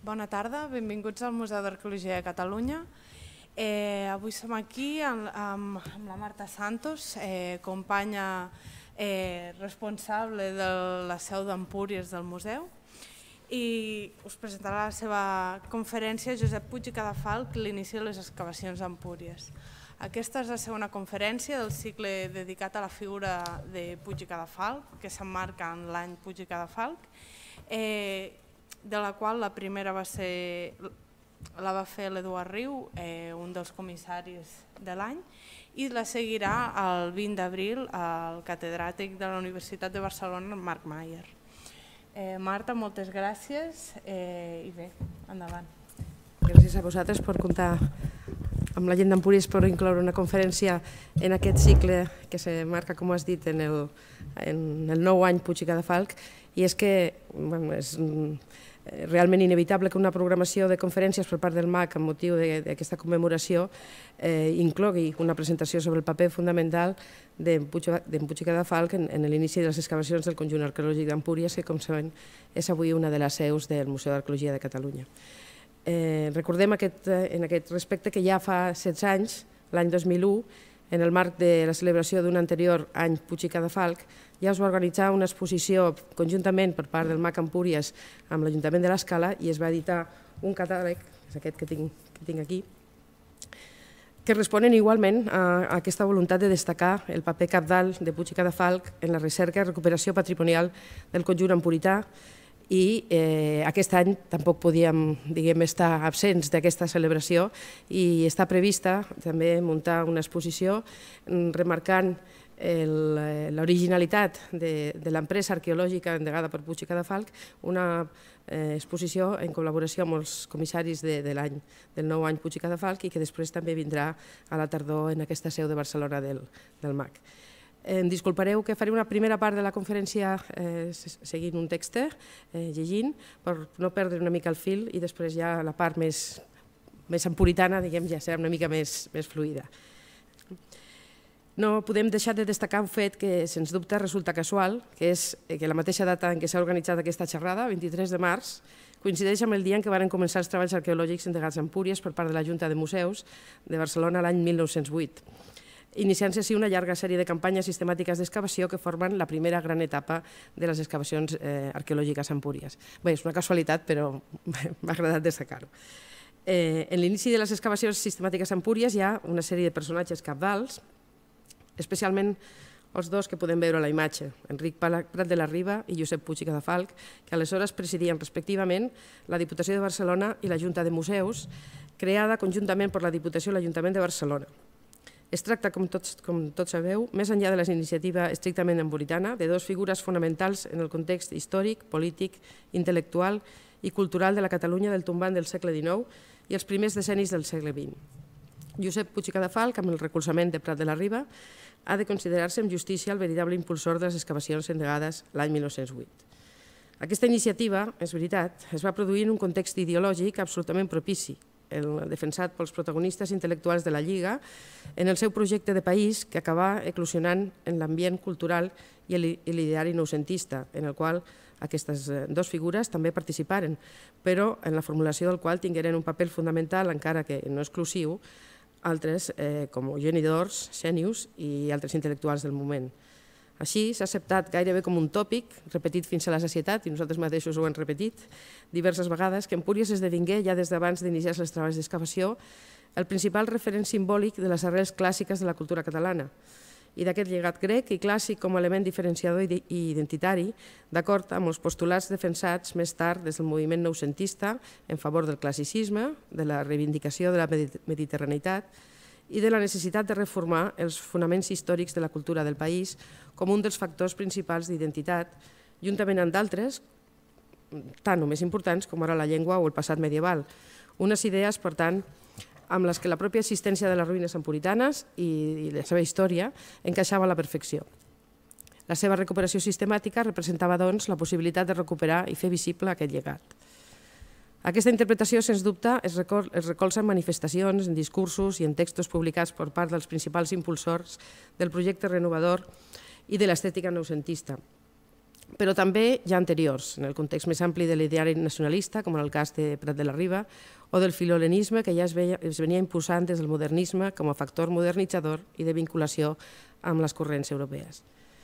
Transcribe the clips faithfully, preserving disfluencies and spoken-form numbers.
Bona tarda, benvinguts al Museu d'Arqueologia de Catalunya. Eh, avui som aquí amb, amb, amb la Marta Santos, eh, companya eh, responsable de la seu d'Empúries del museu, i us presentarà la seva conferència Josep Puig i Cadafalch, l'inici de les excavacions a Empúries. Aquesta és la segona conferència del cicle dedicat a la figura de Puig i Cadafalch, que s'emmarca en l'any Puig i Cadafalch, eh, de la qual la primera va ser, la va fer l'Eduard Riu, eh, un dels comissaris de l'any, i la seguirà el vint d'abril el catedràtic de la Universitat de Barcelona, Marc Mayer. Eh, Marta, moltes gràcies eh, i bé, endavant. Gràcies a vosaltres per comptar amb la gent d'Empúries per incloure una conferència en aquest cicle que se marca, com has dit, en el, en el nou any Puig i Cadafalch. I és que bueno, és realment inevitable que una programació de conferències per part del M A C amb motiu d'aquesta commemoració eh, inclogui una presentació sobre el paper fundamental d'en Puig i Cadafalch en, en l'inici de les excavacions del conjunt arqueològic d'Empúries, que, com sabem, és avui una de les seus del Museu d'Arqueologia de Catalunya. Eh, recordem aquest, en aquest respecte que ja fa setze anys, l'any dos mil u, en el marc de la celebració d'un anterior any Puig i Cadafalch, ja es va organitzar una exposició conjuntament per part del M A C Empúries amb l'Ajuntament de l'Escala i es va editar un catàleg, que és aquest que tinc, que tinc aquí, que responen igualment a aquesta voluntat de destacar el paper cabdal de Puig i Cadafalch en la recerca i recuperació patrimonial del conjunt empurità. I eh, aquest any tampoc podíem, diguem, estar absents d'aquesta celebració i està prevista també muntar una exposició remarcant l'originalitat de, de l'empresa arqueològica endegada per Puig i Cadafalch, una eh, exposició en col·laboració amb els comissaris de, de l'any, del nou any Puig i Cadafalch, i que després també vindrà a la tardor en aquesta seu de Barcelona del, del M A C. Em disculpareu que faré una primera part de la conferència eh, seguint un text, eh, llegint, per no perdre una mica el fil, i després ja la part més, més empuritana, diguem, ja serà una mica més, més fluida. No podem deixar de destacar un fet que, sens dubte, resulta casual, que és que la mateixa data en què s'ha organitzat aquesta xerrada, vint-i-tres de març, coincideix amb el dia en què van començar els treballs arqueològics endegats a Empúries per part de la Junta de Museus de Barcelona l'any mil nou-cents vuit. Iniciant-se així una llarga sèrie de campanyes sistemàtiques d'excavació que formen la primera gran etapa de les excavacions eh, arqueològiques a Empúries. Bé, és una casualitat, però m'ha agradat destacar-ho. Eh, en l'inici de les excavacions sistemàtiques a Empúries hi ha una sèrie de personatges cabdals, especialment els dos que podem veure a la imatge, Enric Prat de la Riba i Josep Puig i Cadafalch, que aleshores presidien respectivament la Diputació de Barcelona i la Junta de Museus, creada conjuntament per la Diputació i l'Ajuntament de Barcelona. Es tracta, com tots, com tots sabeu, més enllà de la iniciativa estrictament empuritana, de dues figures fonamentals en el context històric, polític, intel·lectual i cultural de la Catalunya del tombant del segle dinou i els primers decennis del segle vint. Josep Puig i Cadafalch, amb el recolzament de Prat de la Riba, ha de considerar-se amb justícia el veritable impulsor de les excavacions endegades l'any mil nou-cents vuit. Aquesta iniciativa, és veritat, es va produir en un context ideològic absolutament propici, el defensat pels protagonistes intel·lectuals de la Lliga, en el seu projecte de país que acabà eclosionant en l'ambient cultural i l'ideari noucentista, en el qual aquestes dues figures també participaren, però en la formulació del qual tingueren un paper fonamental, encara que no exclusiu, altres com Eugeni d'Ors, Xènius i altres intel·lectuals del moment. Així, s'ha acceptat gairebé com un tòpic, repetit fins a la sacietat, i nosaltres mateixos ho hem repetit diverses vegades, que Empúries esdevingué, ja des d'abans d'iniciar els treballs d'excavació, el principal referent simbòlic de les arrels clàssiques de la cultura catalana i d'aquest llegat grec i clàssic com a element diferenciador i identitari, d'acord amb els postulats defensats més tard des del moviment noucentista en favor del classicisme, de la reivindicació de la mediterraneïtat i de la necessitat de reformar els fonaments històrics de la cultura del país com un dels factors principals d'identitat, juntament amb d'altres, tant o més importants com ara la llengua o el passat medieval. Unes idees, per tant, amb les que la pròpia existència de les ruïnes empuritanes i la seva història encaixava a la perfecció. La seva recuperació sistemàtica representava, doncs, la possibilitat de recuperar i fer visible aquest llegat. Aquesta interpretació, sens dubte, es recolza en manifestacions, en discursos i en textos publicats per part dels principals impulsors del projecte renovador i de l'estètica noucentista. però també ja anteriors, en el context més ampli de l'ideari nacionalista, com en el cas de Prat de la Riba, o del filhelenisme, que ja es, veia, es venia impulsant des del modernisme com a factor modernitzador i de vinculació amb les corrents europees.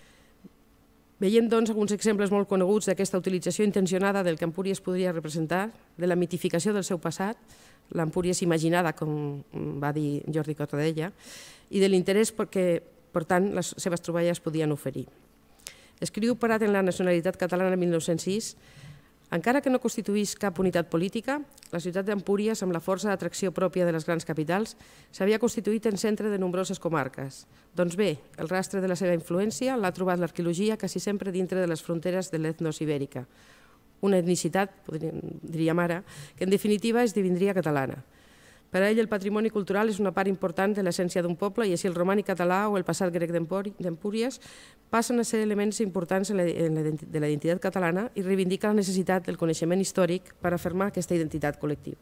Veiem, doncs, alguns exemples molt coneguts d'aquesta utilització intencionada del que Empúries podria representar, de la mitificació del seu passat, l'Empúries imaginada, com va dir Jordi Cortadella, i de l'interès que, per tant, les seves troballes podien oferir. Escriu Prat en la nacionalitat catalana el mil nou-cents sis. Encara que no constituís cap unitat política, la ciutat d'Empúries, amb la força d'atracció pròpia de les grans capitals, s'havia constituït en centre de nombroses comarques. Doncs bé, el rastre de la seva influència l'ha trobat l'arqueologia quasi sempre dintre de les fronteres de l'etnos ibèrica. Una etnicitat, diríem ara, que en definitiva esdevindria catalana. Per a ell el patrimoni cultural és una part important de l'essència d'un poble i així el romànic català o el passat grec d'Empúries passen a ser elements importants de la identitat catalana i reivindica la necessitat del coneixement històric per afirmar aquesta identitat col·lectiva.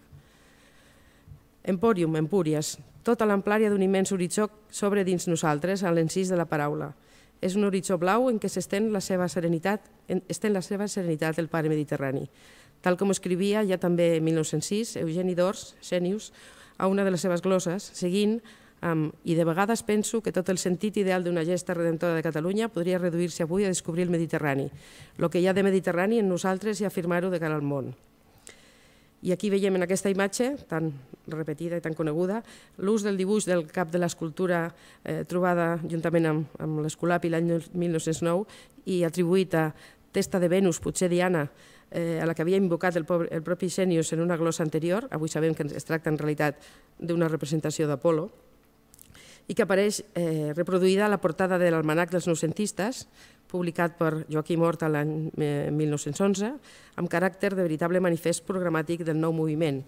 Empòrium, Empúries, tota l'amplària d'un immens horitzó s'obre dins nosaltres a l'encís de la paraula. És un horitzó blau en què s'estén la seva serenitat, estén la seva serenitat el pare mediterrani. Tal com escrivia ja també en mil nou-cents sis Eugeni d'Ors, Xenius, a una de les seves gloses, seguint amb «I de vegades penso que tot el sentit ideal d'una gesta redentora de Catalunya podria reduir-se avui a descobrir el Mediterrani, el que hi ha de Mediterrani en nosaltres i afirmar-ho de cara al món». I aquí veiem en aquesta imatge, tan repetida i tan coneguda, l'ús del dibuix del cap de l'escultura trobada juntament amb l'Esculapi l'any mil nou-cents nou i atribuït a Testa de Venus, potser Diana, a la que havia invocat el propi Xenius en una glossa anterior, avui sabem que es tracta en realitat d'una representació d'Apolo, i que apareix reproduïda a la portada de l'Almanac dels Noucentistes, publicat per Joaquim Horta l'any mil nou-cents onze, amb caràcter de veritable manifest programàtic del nou moviment.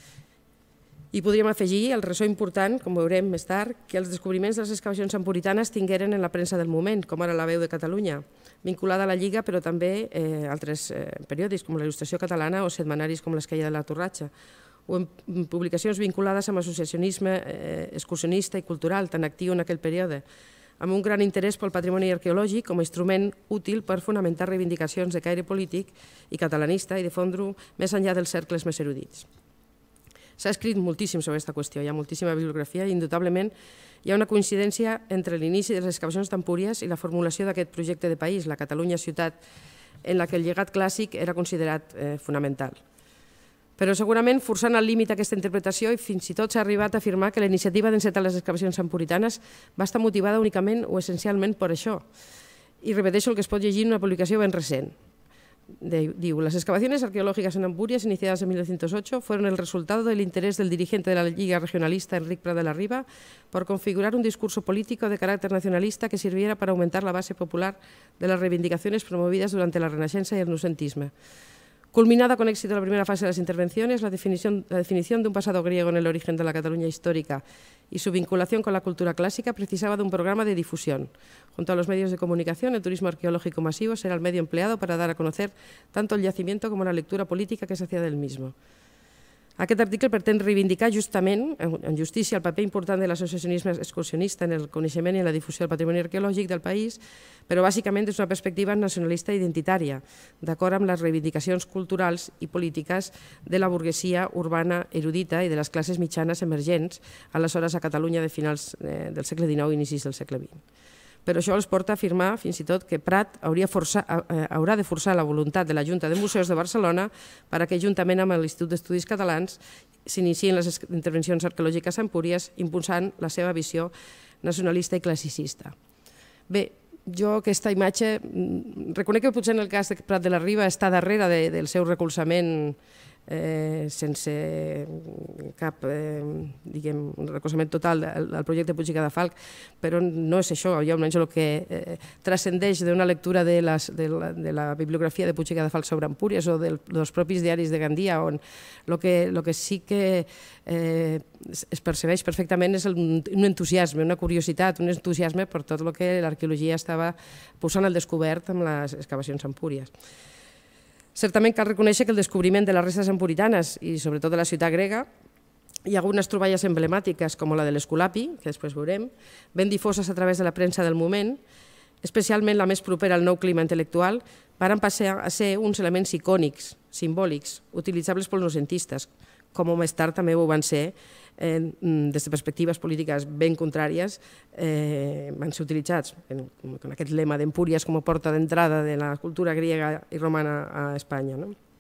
I podríem afegir el ressò important, com veurem més tard, que els descobriments de les excavacions empuritanes tingueren en la premsa del moment, com ara La Veu de Catalunya, vinculada a la Lliga, però també a altres periòdics com la Il·lustració Catalana o setmanaris com l'Esquella de la Torratxa, o en publicacions vinculades amb l'associacionisme excursionista i cultural tan actiu en aquell període, amb un gran interès pel patrimoni arqueològic com a instrument útil per fonamentar reivindicacions de caire polític i catalanista i difondre-ho més enllà dels cercles més erudits. S'ha escrit moltíssim sobre aquesta qüestió, hi ha moltíssima bibliografia i indubtablement hi ha una coincidència entre l'inici de les excavacions d'Empúries i la formulació d'aquest projecte de país, la Catalunya ciutat, en la que el llegat clàssic era considerat fonamental. Però segurament, forçant al límit aquesta interpretació, i fins i tot s'ha arribat a afirmar que la iniciativa d'encetar les excavacions empuritanes va estar motivada únicament o essencialment per això. I repeteixo el que es pot llegir en una publicació ben recent. Diu, las excavaciones arqueológicas en Empúries, iniciadas en mil novecientos ocho, fueron el resultado del interés del dirigente de la Liga Regionalista, Enric Prat de la Riba, por configurar un discurso político de carácter nacionalista que sirviera para aumentar la base popular de las reivindicaciones promovidas durante la Renaixença y el Noucentisme. Culminada con éxito la primera fase de las intervenciones, la definición, la definición de un pasado griego en el origen de la Cataluña histórica y su vinculación con la cultura clásica precisaba de un programa de difusión. Junto a los medios de comunicación, el turismo arqueológico masivo será el medio empleado para dar a conocer tanto el yacimiento como la lectura política que se hacía del mismo. Aquest article pretén reivindicar justament, en justícia, el paper important de l'associacionisme excursionista en el coneixement i en la difusió del patrimoni arqueològic del país, però bàsicament des d'una perspectiva nacionalista identitària, d'acord amb les reivindicacions culturals i polítiques de la burguesia urbana erudita i de les classes mitjanes emergents, aleshores a Catalunya de finals del segle dinou i inicis del segle vint. Però això els porta a afirmar fins i tot que Prat haurà de forçar la voluntat de la Junta de Museus de Barcelona perquè, juntament amb l'Institut d'Estudis Catalans, s'inicien les intervencions arqueològiques a Empúries, impulsant la seva visió nacionalista i classicista. Bé, jo aquesta imatge, reconec que potser en el cas de Prat de la Riba està darrere del seu recolzament sense cap recolzament total al projecte Puig i Cadafalch, però no és això, jo almenys el que transcendeix d'una lectura de la bibliografia de Puig i Cadafalch sobre Empúries o dels propis diaris de Gandia, on el que sí que es percebeix perfectament és un entusiasme, una curiositat, un entusiasme per tot el que l'arqueologia estava posant al descobert amb les excavacions a Empúries. Certament cal reconèixer que el descobriment de les restes empuritanes i sobretot de la ciutat grega hi ha algunes troballes emblemàtiques com la de l'Esculapi, que després veurem, ben difoses a través de la premsa del moment, especialment la més propera al nou clima intel·lectual, van passar a ser uns elements icònics, simbòlics, utilitzables pels noucentistes, com més tard també ho van ser des de perspectives polítiques ben contràries, van ser utilitzats en aquest lema d'Empúries com a porta d'entrada de la cultura griega i romana a Espanya.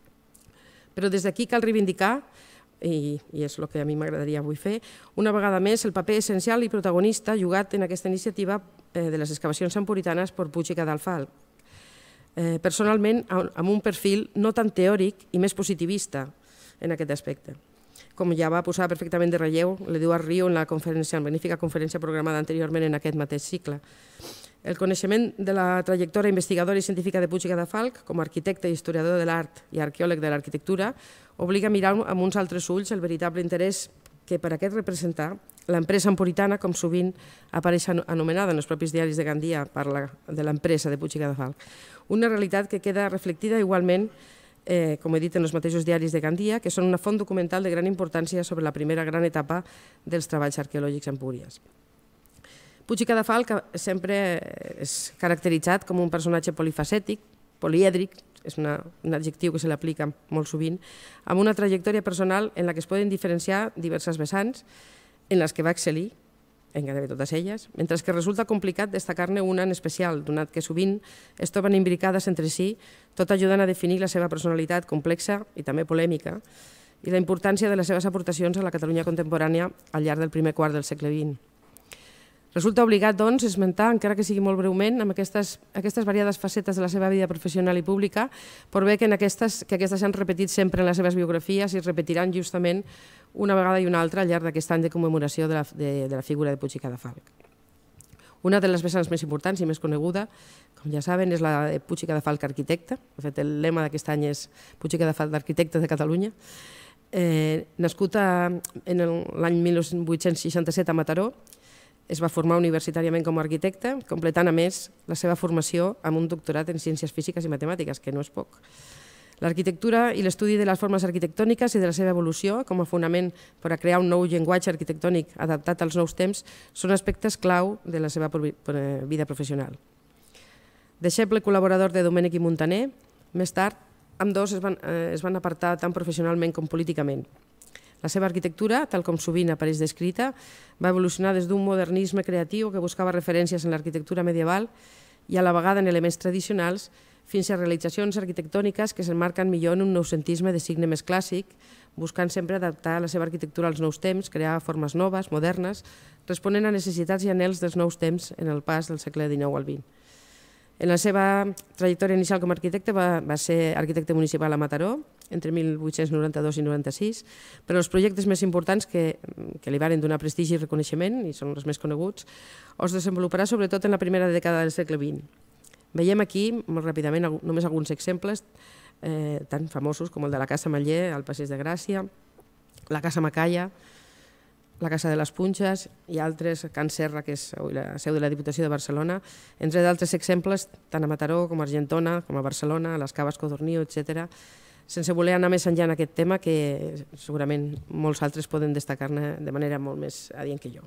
Però des d'aquí cal reivindicar, i és el que a mi m'agradaria avui fer, una vegada més el paper essencial i protagonista jugat en aquesta iniciativa de les excavacions sampuritanes per Puig i Cadafalch. Personalment, amb un perfil no tan teòric i més positivista en aquest aspecte, com ja va posar perfectament de relleu l'Eduard Rio en la magnífica conferència programada anteriorment en aquest mateix cicle. El coneixement de la trajectòria investigadora i científica de Puig i Cadafalch, com a arquitecte i historiador de l'art i arqueòleg de l'arquitectura, obliga a mirar amb uns altres ulls el veritable interès que per aquest representar l'empresa emporitana, com sovint apareix anomenada en els propis diaris de Gandia, parla de l'empresa de Puig i Cadafalch. Una realitat que queda reflectida igualment, com he dit en els mateixos diaris de Gandia, que són una font documental de gran importància sobre la primera gran etapa dels treballs arqueològics a Empúries. Puig i Cadafalch sempre és caracteritzat com un personatge polifacètic, polièdric, és un adjectiu que se l'aplica molt sovint, amb una trajectòria personal en la que es poden diferenciar diverses vessants, en les que va excel·lir, en gairebé totes elles, mentre que resulta complicat destacar-ne una en especial, donat que sovint es troben imbricades entre si, tot ajudant a definir la seva personalitat complexa i també polèmica, i la importància de les seves aportacions a la Catalunya contemporània al llarg del primer quart del segle vint. Resulta obligat, doncs, esmentar, encara que sigui molt breument, amb aquestes variades facetes de la seva vida professional i pública, per bé que aquestes s'han repetit sempre en les seves biografies i es repetiran justament una vegada i una altra al llarg d'aquest any de commemoració de la figura de Puig i Cadafalch. Una de les vessants més importants i més coneguda, com ja saben, és la de Puig i Cadafalch arquitecte. De fet, el lema d'aquest any és Puig i Cadafalch arquitecte de Catalunya. Nascut en l'any mil vuit-cents seixanta-set a Mataró, es va formar universitàriament com a arquitecte, completant a més la seva formació amb un doctorat en ciències físiques i matemàtiques, que no és poc. L'arquitectura i l'estudi de les formes arquitectòniques i de la seva evolució com a fonament per a crear un nou llenguatge arquitectònic adaptat als nous temps són aspectes clau de la seva vida professional. Deixeble col·laborador de Domènech i Muntaner, més tard, ambdós es van apartar tant professionalment com políticament. La seva arquitectura, tal com sovint apareix descrita, va evolucionar des d'un modernisme creatiu que buscava referències en l'arquitectura medieval i a la vegada en elements tradicionals, fins a realitzacions arquitectòniques que s'emmarquen millor en un noucentisme de signe més clàssic, buscant sempre adaptar la seva arquitectura als nous temps, crear formes noves, modernes, responent a necessitats i anhels dels nous temps en el pas del segle dinou al vint. En la seva trajectòria inicial com a arquitecte va ser arquitecte municipal a Mataró, entre mil vuit-cents noranta-dos i noranta-sis, però els projectes més importants que li van donar prestigi i reconeixement, i són els més coneguts, els desenvoluparà sobretot en la primera dècada del segle vint. Veiem aquí, molt ràpidament, només alguns exemples tan famosos com el de la Casa Maller, al Passeig de Gràcia, la Casa Macaya, la Casa de les Punxes i altres, Can Serra, que és la seu de la Diputació de Barcelona, entre d'altres exemples, tant a Mataró com a Argentona, com a Barcelona, a les Caves Codorniu, etcètera, sense voler anar més enllà en aquest tema, que segurament molts altres poden destacar-ne de manera molt més adient que jo.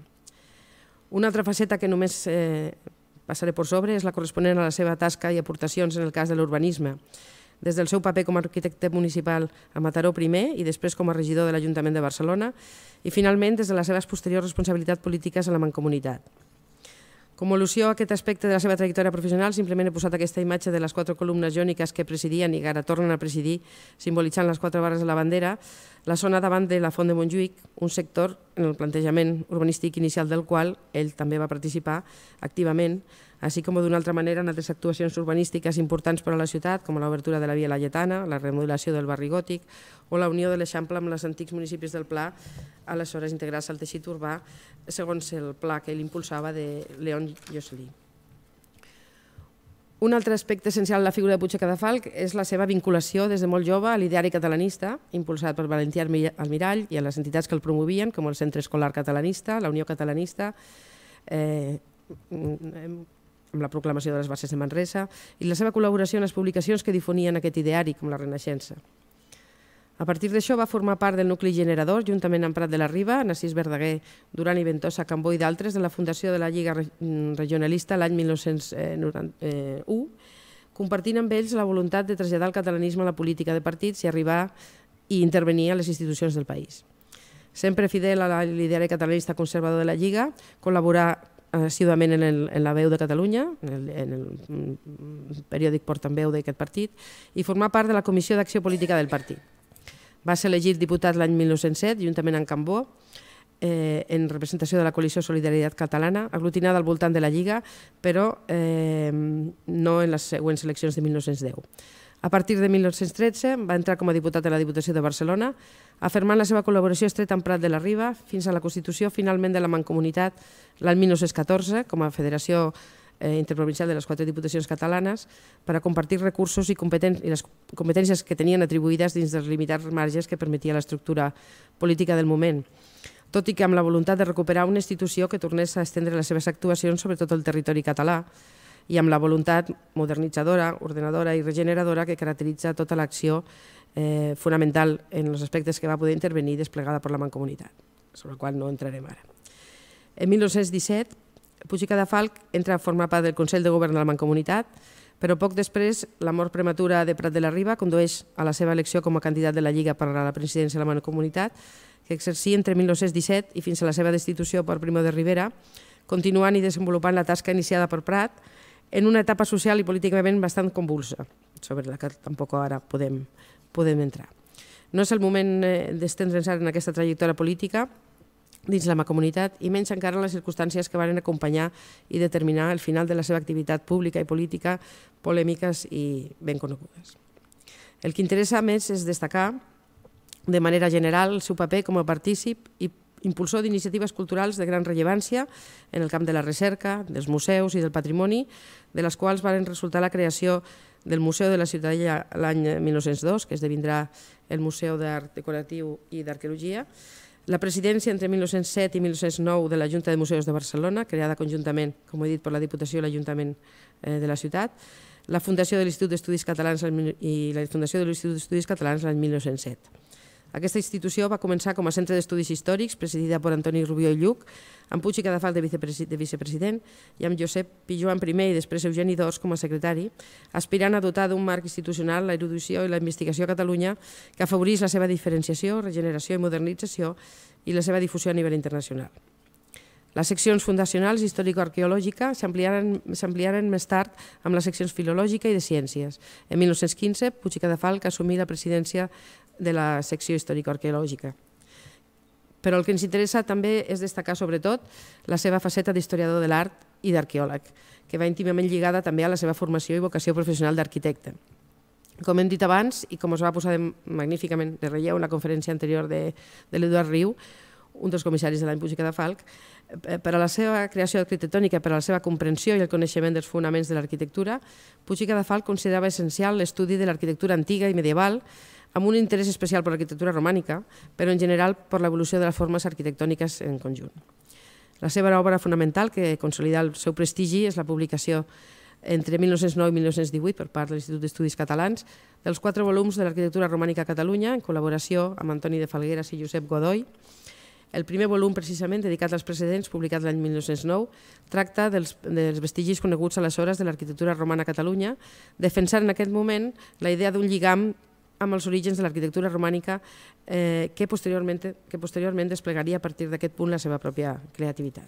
Una altra faceta que només passaré per sobre és la corresponent a la seva tasca i aportacions en el cas de l'urbanisme, des del seu paper com a arquitecte municipal a Mataró primer i després com a regidor de l'Ajuntament de Barcelona i finalment des de les seves posteriors responsabilitats polítiques a la Mancomunitat. Com a al·lusió a aquest aspecte de la seva trajectòria professional, simplement he posat aquesta imatge de les quatre columnes jòniques que presidien i que ara tornen a presidir, simbolitzant les quatre barres de la bandera, la zona davant de la Font de Montjuïc, un sector en el plantejament urbanístic inicial del qual ell també va participar activament, així com d'una altra manera en altres actuacions urbanístiques importants per a la ciutat, com l'obertura de la Via Laietana, la remodelació del barri gòtic o la unió de l'Eixample amb els antics municipis del Pla, aleshores integrats al teixit urbà, segons el pla que ell impulsava de León Josselí. Un altre aspecte essencial de la figura de Puig i Cadafalch és la seva vinculació des de molt jove a l'ideari catalanista, impulsat per Valentí Almirall i a les entitats que el promovien, com el Centre Escolar Catalanista, la Unió Catalanista, amb la proclamació de les bases de Manresa, i la seva col·laboració en les publicacions que difonien aquest ideari, com la Renaixença. A partir d'això va formar part del nucli generador, juntament amb Prat de la Riba, Narcís Verdaguer, Duran i Ventosa, Cambó i d'altres, de la fundació de la Lliga Regionalista l'any mil nou-cents noranta u, compartint amb ells la voluntat de traslladar el catalanisme a la política de partits i arribar i intervenir a les institucions del país. Sempre fidel a l'ideari catalanista conservador de la Lliga, col·laborar assíduament en, el, en la Veu de Catalunya, en el, en el periòdic Portaveu d'aquest partit, i formar part de la Comissió d'Acció Política del partit. Va ser elegit diputat l'any mil nou-cents set, juntament amb Cambó, eh, en representació de la coalició Solidaritat Catalana, aglutinada al voltant de la Lliga, però eh, no en les següents eleccions de mil nou-cents deu. A partir de mil nou-cents tretze va entrar com a diputat a la Diputació de Barcelona, afirmant la seva col·laboració estreta amb Prat de la Riba fins a la constitució finalment de la Mancomunitat l'any mil nou-cents catorze com a federació interprovincial de les quatre diputacions catalanes per a compartir recursos i les competències que tenien atribuïdes dins dels limitats marges que permetia l'estructura política del moment, tot i que amb la voluntat de recuperar una institució que tornés a estendre les seves actuacions sobre tot el territori català i amb la voluntat modernitzadora, ordenadora i regeneradora que caracteritza tota l'acció fonamental en els aspectes que va poder intervenir desplegada per la Mancomunitat, sobre el qual no entrarem ara. En mil nou-cents disset, Puig i Cadafalch entra a formar part del Consell de Govern de la Mancomunitat, però poc després la mort prematura de Prat de la Riba condueix a la seva elecció com a candidat de la Lliga per a la presidència de la Mancomunitat, que exercia entre mil nou-cents disset i fins a la seva destitució per Primo de Rivera, continuant i desenvolupant la tasca iniciada per Prat en una etapa social i políticament bastant convulsa, sobre la que tampoc ara podem, podem entrar. No és el moment d'estendre'ns ara en aquesta trajectòria política dins la Mancomunitat i menys encara les circumstàncies que van acompanyar i determinar el final de la seva activitat pública i política, polèmiques i ben conegudes. El que interessa més és destacar de manera general el seu paper com a partícip i impulsor d'iniciatives culturals de gran rellevància en el camp de la recerca, dels museus i del patrimoni, de les quals van resultar la creació del Museu de la Ciutadella l'any mil nou-cents dos, que esdevindrà el Museu d'Art Decoratiu i d'Arqueologia, la presidència entre mil nou-cents set i mil nou-cents nou de la Junta de Museus de Barcelona, creada conjuntament, com he dit, per la Diputació i l'Ajuntament de la ciutat, la fundació de l'Institut d'Estudis Catalans i la fundació de l'Institut d'Estudis Catalans l'any mil nou-cents set. Aquesta institució va començar com a centre d'estudis històrics, presidida per Antoni Rubió i Lluch, amb Puig i Cadafalch de vicepresident i amb Josep Pijoan primer i després Eugeni d'Ors com a secretari, aspirant a dotar d'un marc institucional la erudició i la investigació a Catalunya que afavorís la seva diferenciació, regeneració i modernització i la seva difusió a nivell internacional. Les seccions fundacionals històrico-arqueològica s'ampliaren més tard amb les seccions filològica i de ciències. En mil nou-cents quinze, Puig i Cadafalch assumí la presidència de la secció històrico-arqueològica. Però el que ens interessa també és destacar sobretot la seva faceta d'historiador de l'art i d'arqueòleg, que va íntimament lligada també a la seva formació i vocació professional d'arquitecte. Com hem dit abans, i com es va posar magníficament de relleu en la conferència anterior de l'Eduard Riu, un dels comissaris de l'any Puig i Cadafalch, per a la seva creació arquitectònica, per a la seva comprensió i el coneixement dels fonaments de l'arquitectura, Puig i Cadafalch considerava essencial l'estudi de l'arquitectura antiga i medieval, amb un interès especial per l'arquitectura romànica, però en general per l'evolució de les formes arquitectòniques en conjunt. La seva obra fonamental, que consolida el seu prestigi, és la publicació entre mil nou-cents nou i mil nou-cents divuit per part de l'Institut d'Estudis Catalans dels quatre volums de l'arquitectura romànica a Catalunya, en col·laboració amb Antoni de Falgueras i Josep Godoy. El primer volum, precisament, dedicat als precedents, publicat l'any mil nou-cents nou, tracta dels vestigis coneguts aleshores de l'arquitectura romana a Catalunya, defensant en aquest moment la idea d'un lligam amb els orígens de l'arquitectura romànica que posteriorment desplegaria a partir d'aquest punt la seva pròpia creativitat.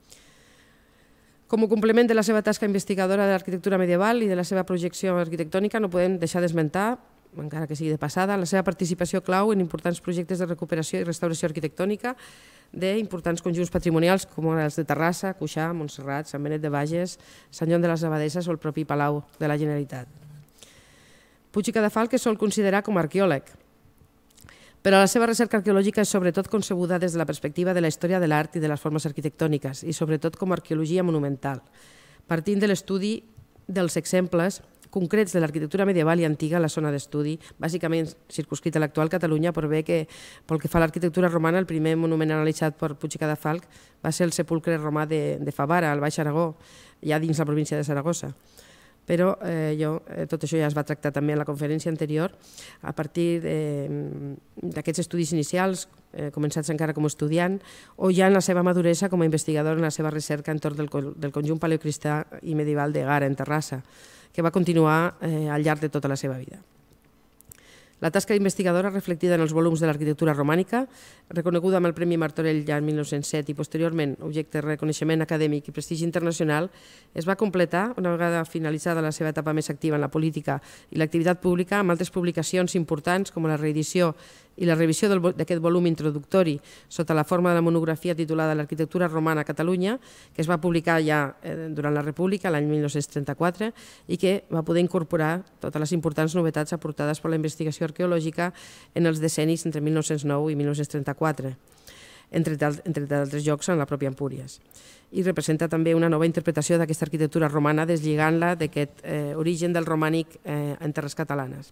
Com a complement de la seva tasca investigadora de l'arquitectura medieval i de la seva projecció arquitectònica, no podem deixar d'esmentar, encara que sigui de passada, la seva participació clau en importants projectes de recuperació i restauració arquitectònica d'importants conjunts patrimonials com els de Terrassa, Cuixà, Montserrat, Sant Benet de Bages, Sant Joan de les Abadesses o el propi Palau de la Generalitat. Puig i Cadafalch es sol considerar com a arqueòleg, però la seva recerca arqueològica és sobretot concebuda des de la perspectiva de la història de l'art i de les formes arquitectòniques i sobretot com a arqueologia monumental, partint de l'estudi dels exemples concrets de l'arquitectura medieval i antiga a la zona d'estudi, bàsicament circunscrita a l'actual Catalunya, però bé que pel que fa a l'arquitectura romana, el primer monument analitzat per Puig i Cadafalch va ser el sepulcre romà de Favara, al Baix Aragó, ja dins la província de Saragossa. però tot això ja es va tractar també en la conferència anterior. A partir d'aquests estudis inicials, començats encara com a estudiant, o ja en la seva maduresa com a investigador en la seva recerca entorn del conjunt paleocristià i medieval de Gara, en Terrassa, que va continuar al llarg de tota la seva vida. La tasca d'investigadora, reflectida en els volums de l'arquitectura romànica, reconeguda amb el Premi Martorell ja en mil nou-cents set i posteriorment objecte de reconeixement acadèmic i prestigi internacional, es va completar, una vegada finalitzada la seva etapa més activa en la política i l'activitat pública, amb altres publicacions importants com la reedició i la revisió d'aquest volum introductori sota la forma de la monografia titulada L'arquitectura romana a Catalunya, que es va publicar ja durant la República l'any mil nou-cents trenta-quatre i que va poder incorporar totes les importants novetats aportades per la investigació arqueològica en els decennis entre mil nou-cents nou i mil nou-cents trenta-quatre, entre d'altres llocs en la pròpia Empúries. I representa també una nova interpretació d'aquesta arquitectura romana deslligant-la d'aquest origen del romànic en terres catalanes.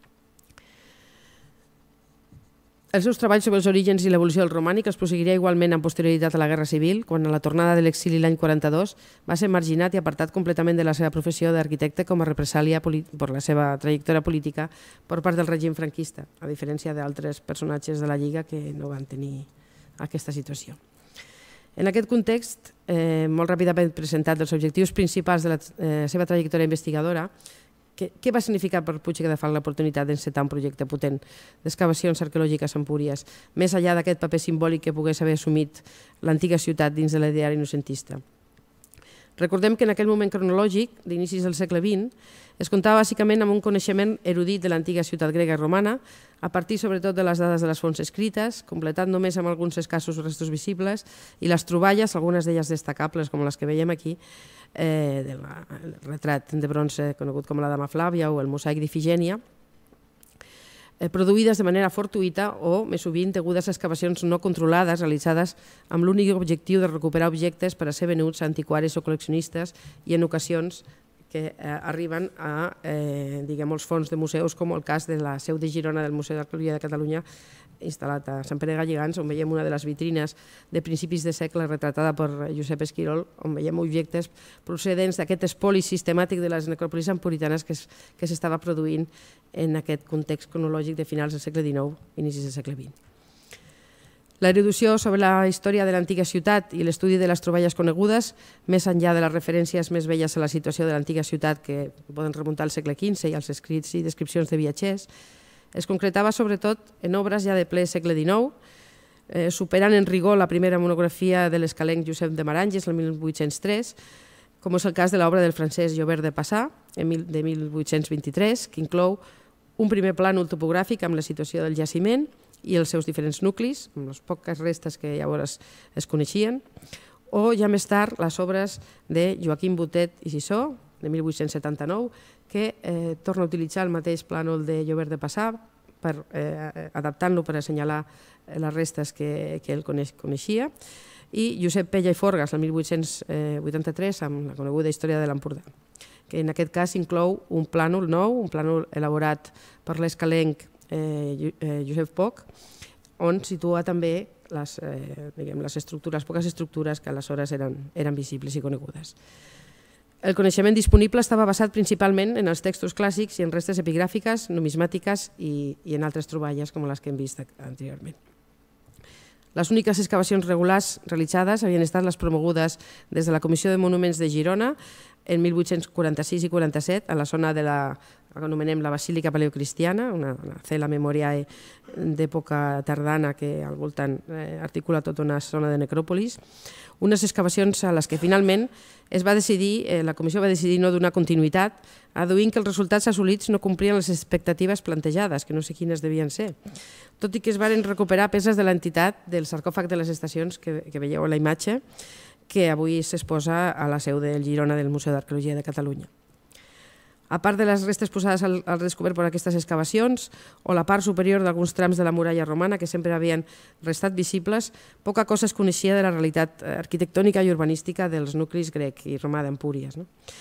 Els seus treballs sobre els orígens i l'evolució del romànic els proseguiria igualment amb posterioritat a la Guerra Civil, quan a la tornada de l'exili l'any quaranta-dos va ser marginat i apartat completament de la seva professió d'arquitecte com a represàlia per la seva trajectòria política per part del règim franquista, a diferència d'altres personatges de la Lliga que no van tenir aquesta situació. En aquest context, molt ràpidament presentat els objectius principals de la seva trajectòria investigadora, què va significar per Puig i Cadafalch l'oportunitat d'encetar un projecte potent d'excavacions arqueològiques a Empúries, més enllà d'aquest paper simbòlic que pogués haver assumit l'antiga ciutat dins de l'ideari innocentista? Recordem que en aquell moment cronològic, d'inicis del segle vint, es comptava bàsicament amb un coneixement erudit de l'antiga ciutat grega i romana, a partir sobretot de les dades de les fonts escrites, completat només amb alguns escassos restos visibles, i les troballes, algunes d'elles destacables, com les que veiem aquí, del retrat de bronze conegut com la Dama Flàvia o el mosaic d'Ifigènia, produïdes de manera fortuïta o, més sovint, degudes a excavacions no controlades realitzades amb l'únic objectiu de recuperar objectes per a ser venuts a antiquaris o col·leccionistes i en ocasions que arriben a molts fons de museus, com el cas de la seu de Girona del Museu d'Arqueologia de Catalunya, instal·lat a Sant Pere de Galligants, on veiem una de les vitrines de principis de segle retratada per Josep Esquirol, on veiem objectes procedents d'aquest espoli sistemàtic de les necròpolis empuritanes que s'estava produint en aquest context cronològic de finals del segle dinou, inicis del segle vint. La erudició sobre la història de l'antiga ciutat i l'estudi de les troballes conegudes, més enllà de les referències més velles a la situació de l'antiga ciutat que poden remuntar al segle quinze i als escrits i descripcions de viatgers, es concretava sobretot en obres ja de ple segle dinou, superant en rigor la primera monografia de l'escalenc Josep de Maranges, el mil vuit-cents tres, com és el cas de l'obra del francès Jobert de Passà, de mil vuit-cents vint-i-tres, que inclou un primer plànol topogràfic amb la situació del jaciment i els seus diferents nuclis, amb les poques restes que llavors es coneixien, o ja més tard les obres de Joaquim Botet i Sissó, de mil vuit-cents setanta-nou, que torna a utilitzar el mateix plànol de Jobert de Passà, adaptant-lo per assenyalar les restes que ell coneixia, i Josep Pella i Forgas, el mil vuit-cents vuitanta-tres, amb la coneguda història de l'Empordà, que en aquest cas inclou un plànol nou, un plànol elaborat per l'escalenc Josep Poch, on situa també les estructures, poques estructures que aleshores eren visibles i conegudes. El coneixement disponible estava basat principalment en els textos clàssics i en restes epigràfiques, numismàtiques i en altres troballes com les que hem vist anteriorment. Les úniques excavacions regulars realitzades havien estat les promogudes des de la Comissió de Monuments de Girona en mil vuit-cents quaranta-sis i quaranta-set a la zona de la que anomenem la Basílica Paleocristiana, una cel·la memoriae d'època tardana que al voltant articula tota una zona de necròpolis, unes excavacions a les que finalment es va decidir, la comissió va decidir no donar continuïtat, aduint que els resultats assolits no complien les expectatives plantejades, que no sé quines devien ser, tot i que es van recuperar peces de l'entitat del sarcòfag de les estacions que veieu a la imatge, que avui s'exposa a la seu del Girona del Museu d'Arqueologia de Catalunya. A part de les restes posades al descobert per aquestes excavacions o la part superior d'alguns trams de la muralla romana que sempre havien restat visibles, poca cosa es coneixia de la realitat arquitectònica i urbanística dels nuclis grec i romà d'Empúries.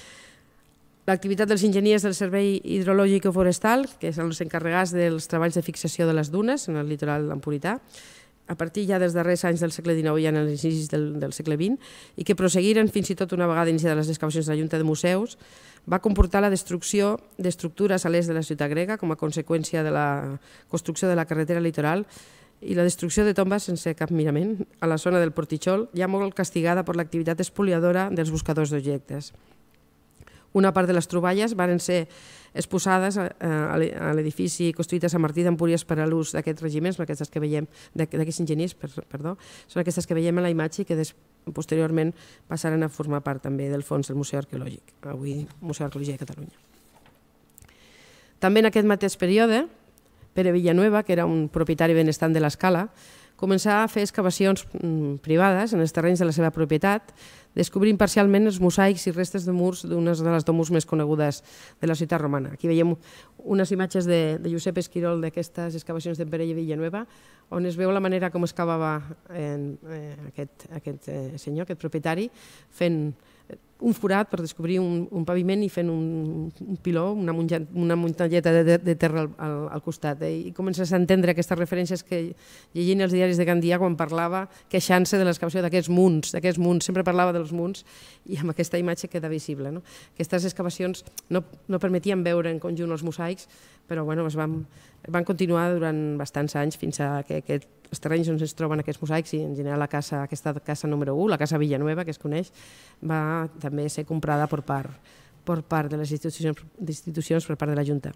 L'activitat dels enginyers del Servei Hidrològic i Forestal, que són els encarregats dels treballs de fixació de les dunes en el litoral empurità, a partir ja dels darrers anys del segle dinou i en els inicis del, del segle vint, i que prosseguiren fins i tot una vegada iniciades les excavacions de la Junta de Museus, va comportar la destrucció d'estructures a l'est de la ciutat grega com a conseqüència de la construcció de la carretera litoral i la destrucció de tombes sense cap mirament a la zona del Portitxol, ja molt castigada per l'activitat espoliadora dels buscadors d'objectes. Una part de les troballes van ser exposades a l'edifici construït a Sant Martí d'Empúries per a l'ús d'aquests regiments, aquestes que veiem, d'aquests enginyers, perdó, són aquestes que veiem a la imatge i que posteriorment passaren a formar part també del fons del Museu Arqueològic, avui Museu Arqueològic de Catalunya. També en aquest mateix període, Pere Villanueva, que era un propietari benestant de l'Escala, començà a fer excavacions privades en els terrenys de la seva propietat, descobrint parcialment els mosaics i restes de murs d'una de les domus més conegudes de la ciutat romana. Aquí veiem unes imatges de Josep Esquirol d'aquestes excavacions d'en Pere Villanueva, on es veu la manera com excavava aquest senyor, aquest propietari, fent un forat per descobrir un paviment i fent un piló, una muntanyeta de terra al costat. I comences a entendre aquestes referències que llegint els diaris de Gandia quan parlava queixant-se de l'excavació d'aquests munts, d'aquests munts, sempre parlava dels munts i amb aquesta imatge queda visible. Aquestes excavacions no permetien veure en conjunt els mosaics, però es van continuar durant bastants anys fins que els terrenys on es troben aquests mosaics i en general aquesta casa número u, la casa Villanueva, que es coneix, va també ser comprada per part de les institucions per part de la Junta.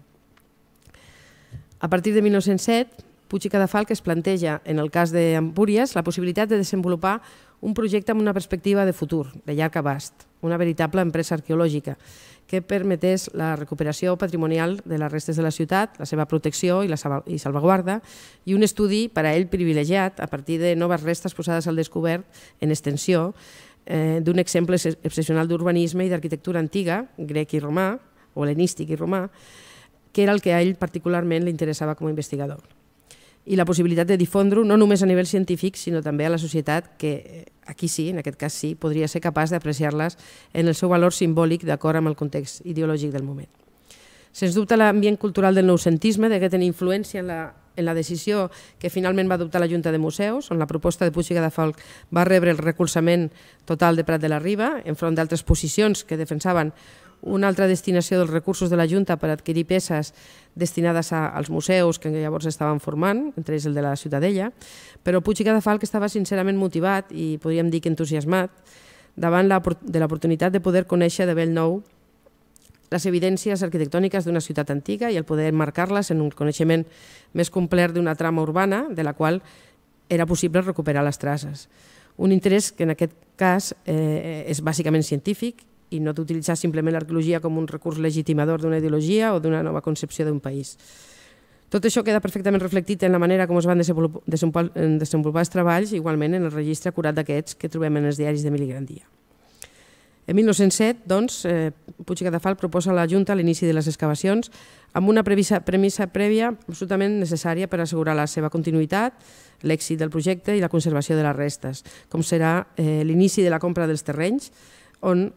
A partir de mil nou-cents set, Puig i Cadafalch es planteja, en el cas d'Empúries, la possibilitat de desenvolupar un projecte amb una perspectiva de futur, de llarg abast, una veritable empresa arqueològica que permetés la recuperació patrimonial de les restes de la ciutat, la seva protecció i salvaguarda, i un estudi per a ell privilegiat a partir de noves restes posades al descobert en extensió d'un exemple excepcional d'urbanisme i d'arquitectura antiga, grec i romà, o hel·lenístic i romà, que era el que a ell particularment li interessava com a investigador. I la possibilitat de difondre-ho no només a nivell científic, sinó també a la societat que, aquí sí, en aquest cas sí, podria ser capaç d'apreciar-les en el seu valor simbòlic d'acord amb el context ideològic del moment. Sens dubte, l'ambient cultural del noucentisme degué tenir influència en la decisió que finalment va adoptar la Junta de Museus, on la proposta de Puig i Cadafalch va rebre el recolzament total de Prat de la Riba, enfront d'altres posicions que defensaven una altra destinació dels recursos de la Junta per adquirir peces destinades als museus que llavors estaven formant, entre ells el de la Ciutadella, però Puig i Cadafalch estava sincerament motivat i podríem dir que entusiasmat davant de l'oportunitat de poder conèixer de bell nou les evidències arquitectòniques d'una ciutat antiga i el poder marcar-les en un coneixement més complet d'una trama urbana de la qual era possible recuperar les traces. Un interès que en aquest cas és bàsicament científic i no d'utilitzar simplement l'arqueologia com un recurs legitimador d'una ideologia o d'una nova concepció d'un país. Tot això queda perfectament reflectit en la manera com es van desenvolupar els treballs, igualment en el registre acurat d'aquests que trobem en els diaris d'Emili Grandia. En mil nou-cents set, doncs, Puig i Cadafalch proposa a la Junta l'inici de les excavacions amb una premissa prèvia absolutament necessària per assegurar la seva continuïtat, l'èxit del projecte i la conservació de les restes, com serà l'inici de la compra dels terrenys on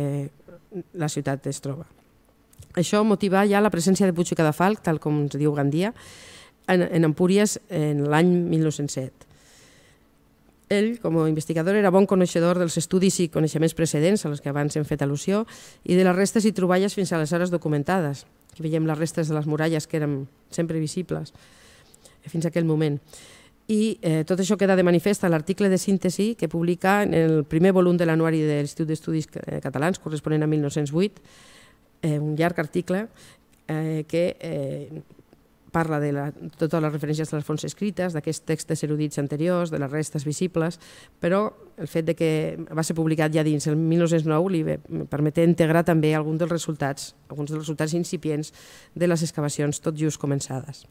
la ciutat es troba. Això motiva ja la presència de Puig i Cadafalch, tal com ens diu Gandia, en Empúries en l'any mil nou-cents set. Ell, com a investigador, era bon coneixedor dels estudis i coneixements precedents als que abans hem fet al·lusió i de les restes i troballes fins aleshores documentades. Aquí veiem les restes de les muralles que eren sempre visibles fins a aquell moment. I tot això queda de manifest a l'article de síntesi que publica en el primer volum de l'anuari de l'Institut d'Estudis Catalans, corresponent a mil nou-cents vuit, un llarg article que parla de totes les referències de les fonts escrites, d'aquests textos erudits anteriors, de les restes visibles, però el fet que va ser publicat ja dins el mil nou-cents nou li permeté integrar també alguns dels resultats, alguns dels resultats incipients de les excavacions tot just començades.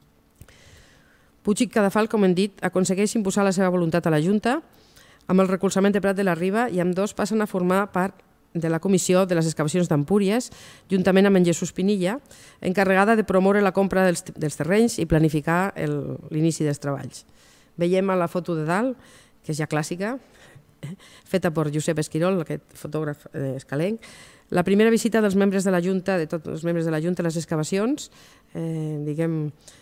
Puig i Cadafalch, com hem dit, aconsegueix imposar la seva voluntat a la Junta amb el recolzament de Prat de la Riba i amb dos passen a formar part de la comissió de les excavacions d'Empúries, juntament amb en Jesús Pinilla, encarregada de promoure la compra dels terrenys i planificar l'inici dels treballs. Veiem a la foto de dalt, que és ja clàssica, feta per Josep Esquirol, aquest fotògraf escalenc, la primera visita dels membres de la Junta, de tots els membres de la Junta a les excavacions, diguem,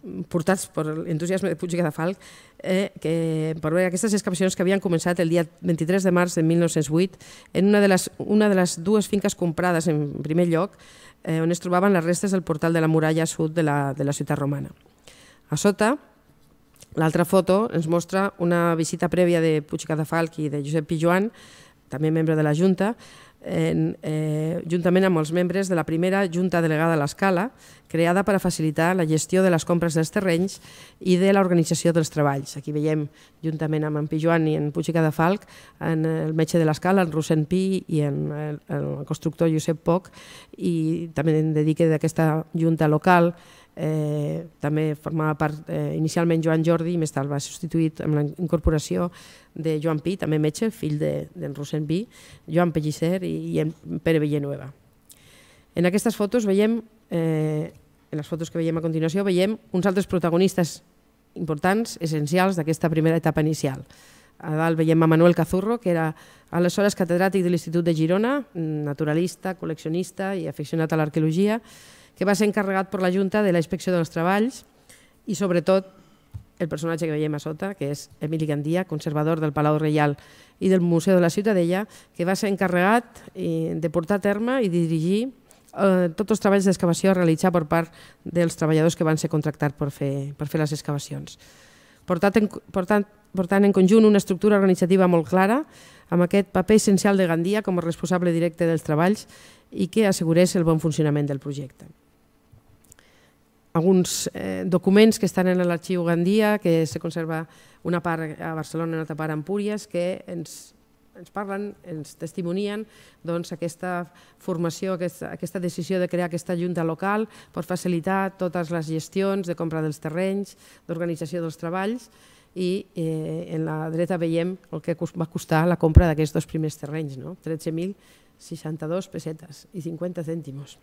portats per l'entusiasme de Puig i Cadafalch, per veure aquestes excavacions que havien començat el dia vint-i-tres de març de mil nou-cents vuit en una de les dues finques comprades en primer lloc, on es trobaven les restes del portal de la muralla sud de la ciutat romana. A sota, l'altra foto ens mostra una visita prèvia de Puig i Cadafalch i de Josep Pijoan, també membre de la Junta, juntament amb els membres de la primera Junta Delegada a l'Escala, creada per a facilitar la gestió de les compres dels terrenys i de l'organització dels treballs. Aquí veiem, juntament amb en Pijoan i en Puig i Cadafalch, el metge de l'Escala, en Rossend Pi, i el constructor Josep Poch, i també em dedique d'aquesta Junta local. També formava part inicialment Joan Jordi i més tard va substituït amb la incorporació de Joan Pi, també metge, fill d'en Rossend Pi, Joan Pellicer i en Pere Villanueva. En aquestes fotos veiem, en les fotos que veiem a continuació, veiem uns altres protagonistes importants, essencials d'aquesta primera etapa inicial. A dalt veiem a Manuel Cazurro, que era aleshores catedràtic de l'Institut de Girona, naturalista, col·leccionista i aficionat a l'arqueologia, que va ser encarregat per la Junta de la Inspecció dels Treballs i, sobretot, el personatge que veiem a sota, que és Emili Gandia, conservador del Palau Reial i del Museu de la Ciutadella, que va ser encarregat de portar a terme i dirigir tots els treballs d'excavació a realitzar per part dels treballadors que van ser contractats per fer les excavacions. Portant en conjunt una estructura organitzativa molt clara, amb aquest paper essencial de Gandia com a responsable directe dels treballs i que assegurés el bon funcionament del projecte. Alguns documents que estan en l'arxiu Gandia, que se conserva una part a Barcelona i una altra part a Empúries, que ens parlen, ens testimonien aquesta formació, aquesta decisió de crear aquesta junta local per facilitar totes les gestions de compra dels terrenys, d'organització dels treballs, i en la dreta veiem el que va costar la compra d'aquests dos primers terrenys, tretze mil seixanta-dos pessetes i cinquanta cèntimos.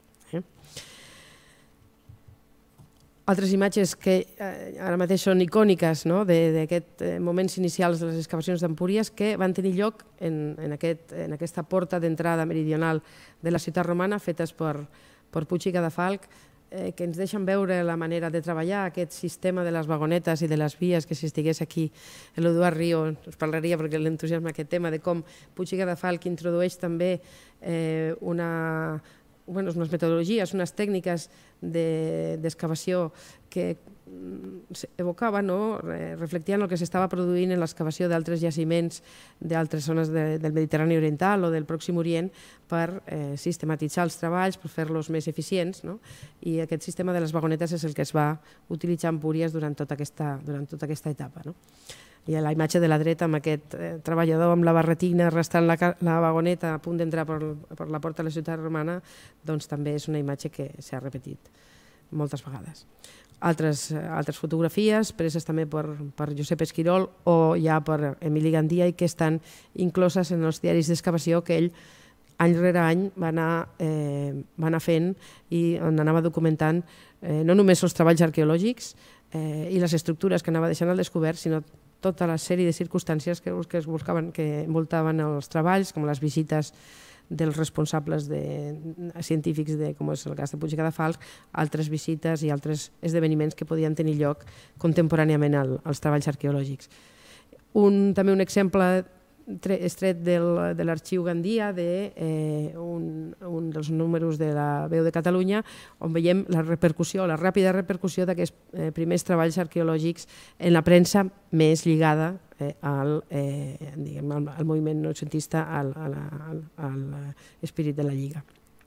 Altres imatges que ara mateix són icòniques d'aquests moments inicials de les excavacions d'Empúries que van tenir lloc en aquesta porta d'entrada meridional de la ciutat romana fetes per Puig i Cadafalch, que ens deixen veure la manera de treballar, aquest sistema de les vagonetes i de les vies, que si estigués aquí l'Eduard Rio us parlaria perquè l'entusiasme aquest tema de com Puig i Cadafalch introdueix també una unes metodologies, unes tècniques d'excavació que evocaven o reflectien el que s'estava produint en l'excavació d'altres jaciments d'altres zones del Mediterrani Oriental o del Pròxim Orient per sistematitzar els treballs, per fer-los més eficients, i aquest sistema de les vagonetes és el que es va utilitzar a Empúries durant tota aquesta etapa. I a la imatge de la dreta amb aquest treballador amb la barretina arrastrant la vagoneta a punt d'entrar per la porta de la ciutat romana, doncs també és una imatge que s'ha repetit moltes vegades. Altres fotografies preses també per Josep Esquirol o ja per Emili Gandia i que estan incloses en els diaris d'excavació que ell any rere any va anar fent i on anava documentant no només els treballs arqueològics i les estructures que anava deixant al descobert, sinó tota la sèrie de circumstàncies que envoltaven els treballs, com les visites dels responsables científics, com és el cas de Puig i Cadafalch, altres visites i altres esdeveniments que podien tenir lloc contemporàniament als treballs arqueològics. També un exemple extret de l'arxiu Gandia d'un dels números de la Veu de Catalunya on veiem la repercussió, la ràpida repercussió d'aquests primers treballs arqueològics en la premsa més lligada al moviment noucentista, a l'esperit de la Lliga.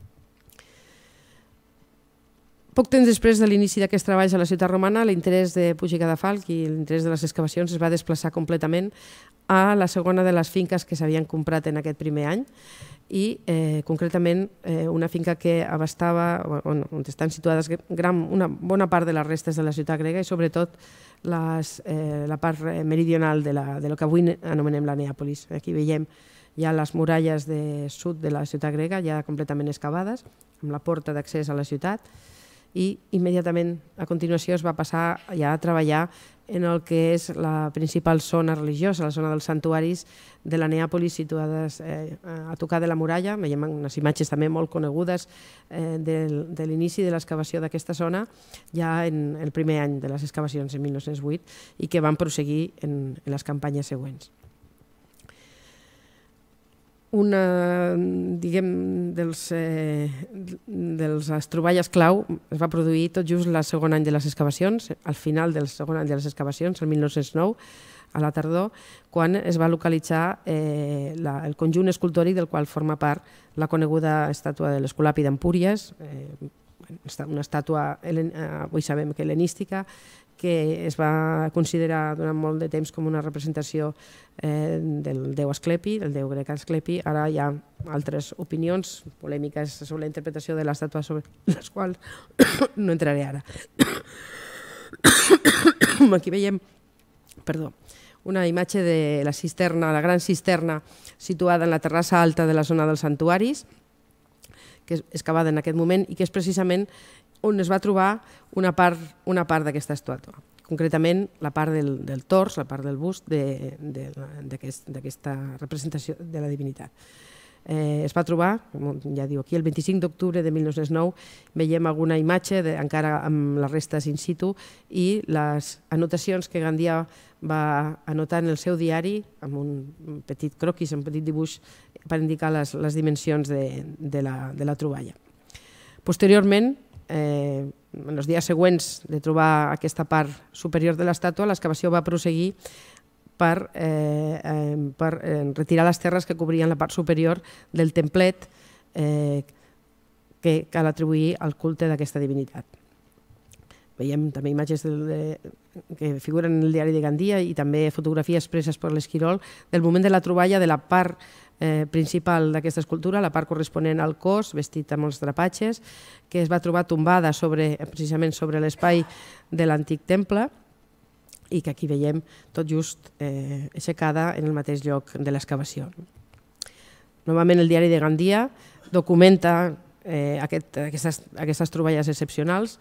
Poc temps després de l'inici d'aquests treballs a la ciutat romana, l'interès de Puig i Cadafalch i l'interès de les excavacions es va desplaçar completament a la segona de les finques que s'havien comprat en aquest primer any i concretament una finca que abastava, on estan situades una bona part de les restes de la ciutat grega i sobretot la part meridional de lo que avui anomenem la Neàpolis. Aquí veiem ja les muralles de sud de la ciutat grega ja completament excavades, amb la porta d'accés a la ciutat, i immediatament a continuació es va passar ja a treballar en el que és la principal zona religiosa, la zona dels santuaris de la Neàpolis, situades eh, a tocar de la muralla. Veiem unes imatges també molt conegudes eh, del, de l'inici de l'excavació d'aquesta zona, ja en el primer any de les excavacions, en mil nou-cents vuit, i que van proseguir en, en les campanyes següents. Una, diguem, dels, eh, dels les troballes clau es va produir tot just el segon any de les excavacions, al final del segon any de les excavacions, el mil nou-cents nou, a la tardor, quan es va localitzar eh, la, el conjunt escultòric del qual forma part la coneguda estàtua de l'Esculapi d'Empúries, eh, una estàtua, avui sabem que hel·lenística, que es va considerar durant molt de temps com una representació eh, del déu Asclepi, del déu grec Asclepi. Ara hi ha altres opinions polèmiques sobre la interpretació de l'estàtua, sobre les quals no entraré ara. Aquí veiem, perdó, una imatge de la cisterna, la gran cisterna situada en la terrassa alta de la zona dels santuaris, que és excavada en aquest moment i que és precisament on es va trobar una part, una part d'aquesta estàtua, concretament la part del, del tors, la part del bust d'aquesta aquest, representació de la divinitat. Eh, es va trobar, ja diu aquí, el vint-i-cinc d'octubre de mil nou-cents nou, veiem alguna imatge de, encara amb les restes in situ i les anotacions que Gandia va anotar en el seu diari amb un petit croquis, un petit dibuix per indicar les, les dimensions de, de, la, de la troballa. Posteriorment, Eh, en els dies següents de trobar aquesta part superior de l'estàtua, l'excavació va proseguir per, eh, eh, per eh, retirar les terres que cobrien la part superior del templet eh, que cal atribuir al culte d'aquesta divinitat. Veiem també imatges de, de, que figuren en el diari de Gandia i també fotografies preses per l'Esquirol del moment de la troballa de la part Eh, principal d'aquesta escultura, la part corresponent al cos, vestit amb els drapatges, que es va trobar tombada sobre, precisament sobre l'espai de l'antic temple i que aquí veiem tot just eh, aixecada en el mateix lloc de l'excavació. Novament el diari de Gandia documenta eh, aquest, aquestes, aquestes troballes excepcionals,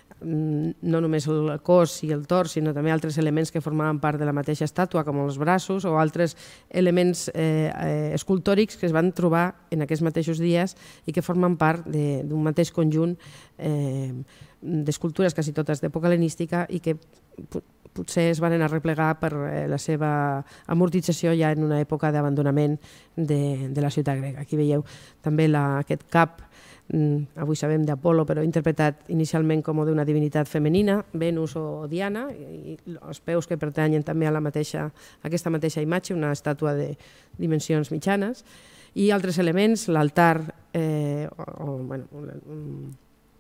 no només el cos i el tors, sinó també altres elements que formaven part de la mateixa estàtua, com els braços o altres elements eh, eh, escultòrics que es van trobar en aquests mateixos dies i que formen part d'un mateix conjunt eh, d'escultures, quasi totes d'època hel·lenística, i que potser es van anar a replegar per la seva amortització ja en una època d'abandonament de, de la ciutat grega. Aquí veieu també la, aquest cap, avui sabem d'Apolo, però interpretat inicialment com d'una divinitat femenina, Venus o Diana, i els peus que pertanyen també a, la mateixa, a aquesta mateixa imatge, una estàtua de dimensions mitjanes, i altres elements, l'altar, eh, o, bueno, un,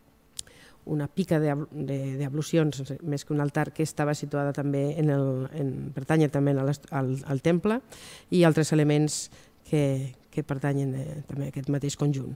una pica d'ablucions, més que un altar, que estava situada també en el, en, pertanya també al, al, al temple, i altres elements que, que pertanyen eh, també a aquest mateix conjunt.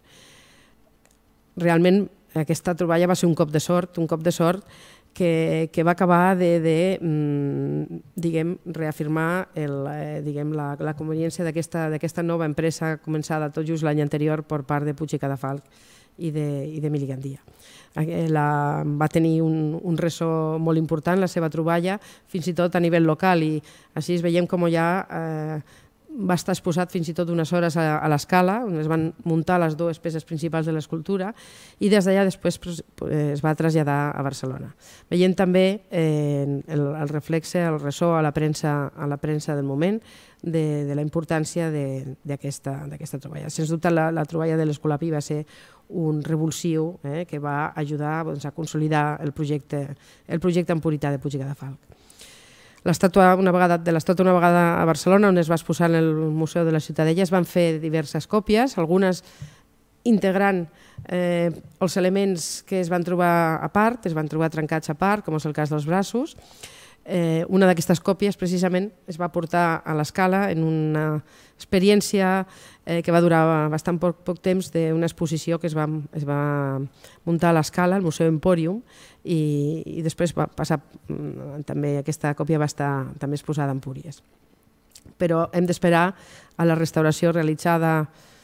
Realment aquesta troballa va ser un cop de sort, un cop de sort que, que va acabar de, de diguem, reafirmar el, eh, diguem, la, la conveniència d'aquesta nova empresa començada tot just l'any anterior per part de Puig i Cadafalch i de, i d'Emili Gandia. La, va tenir un, un ressò molt important la seva troballa, fins i tot a nivell local, i així veiem com ja eh, va estar exposat fins i tot unes hores a, a l'escala, on es van muntar les dues peces principals de l'escultura, i des d'allà després es va traslladar a Barcelona. Veient també eh, el, el reflexe, el ressò a la premsa, a la premsa del moment de, de la importància d'aquesta troballa. Sens dubte la, la troballa de l'Esculapi va ser un revulsiu eh, que va ajudar doncs, a consolidar el projecte, el projecte empurità de Puig i Cadafalch. L'estàtua una vegada, de l'estàtua una vegada a Barcelona, on es va exposar en el Museu de la Ciutadella, es van fer diverses còpies, algunes integrant eh, els elements que es van trobar a part, es van trobar trencats a part, com és el cas dels braços. Eh, una d'aquestes còpies precisament es va portar a l'escala en una experiència eh, que va durar bastant poc, poc temps d'una exposició que es va, es va muntar a l'escala, al Museu Emporium, i, i després va passar, també aquesta còpia va estar també exposada a Empúries. Però hem d'esperar a la restauració realitzada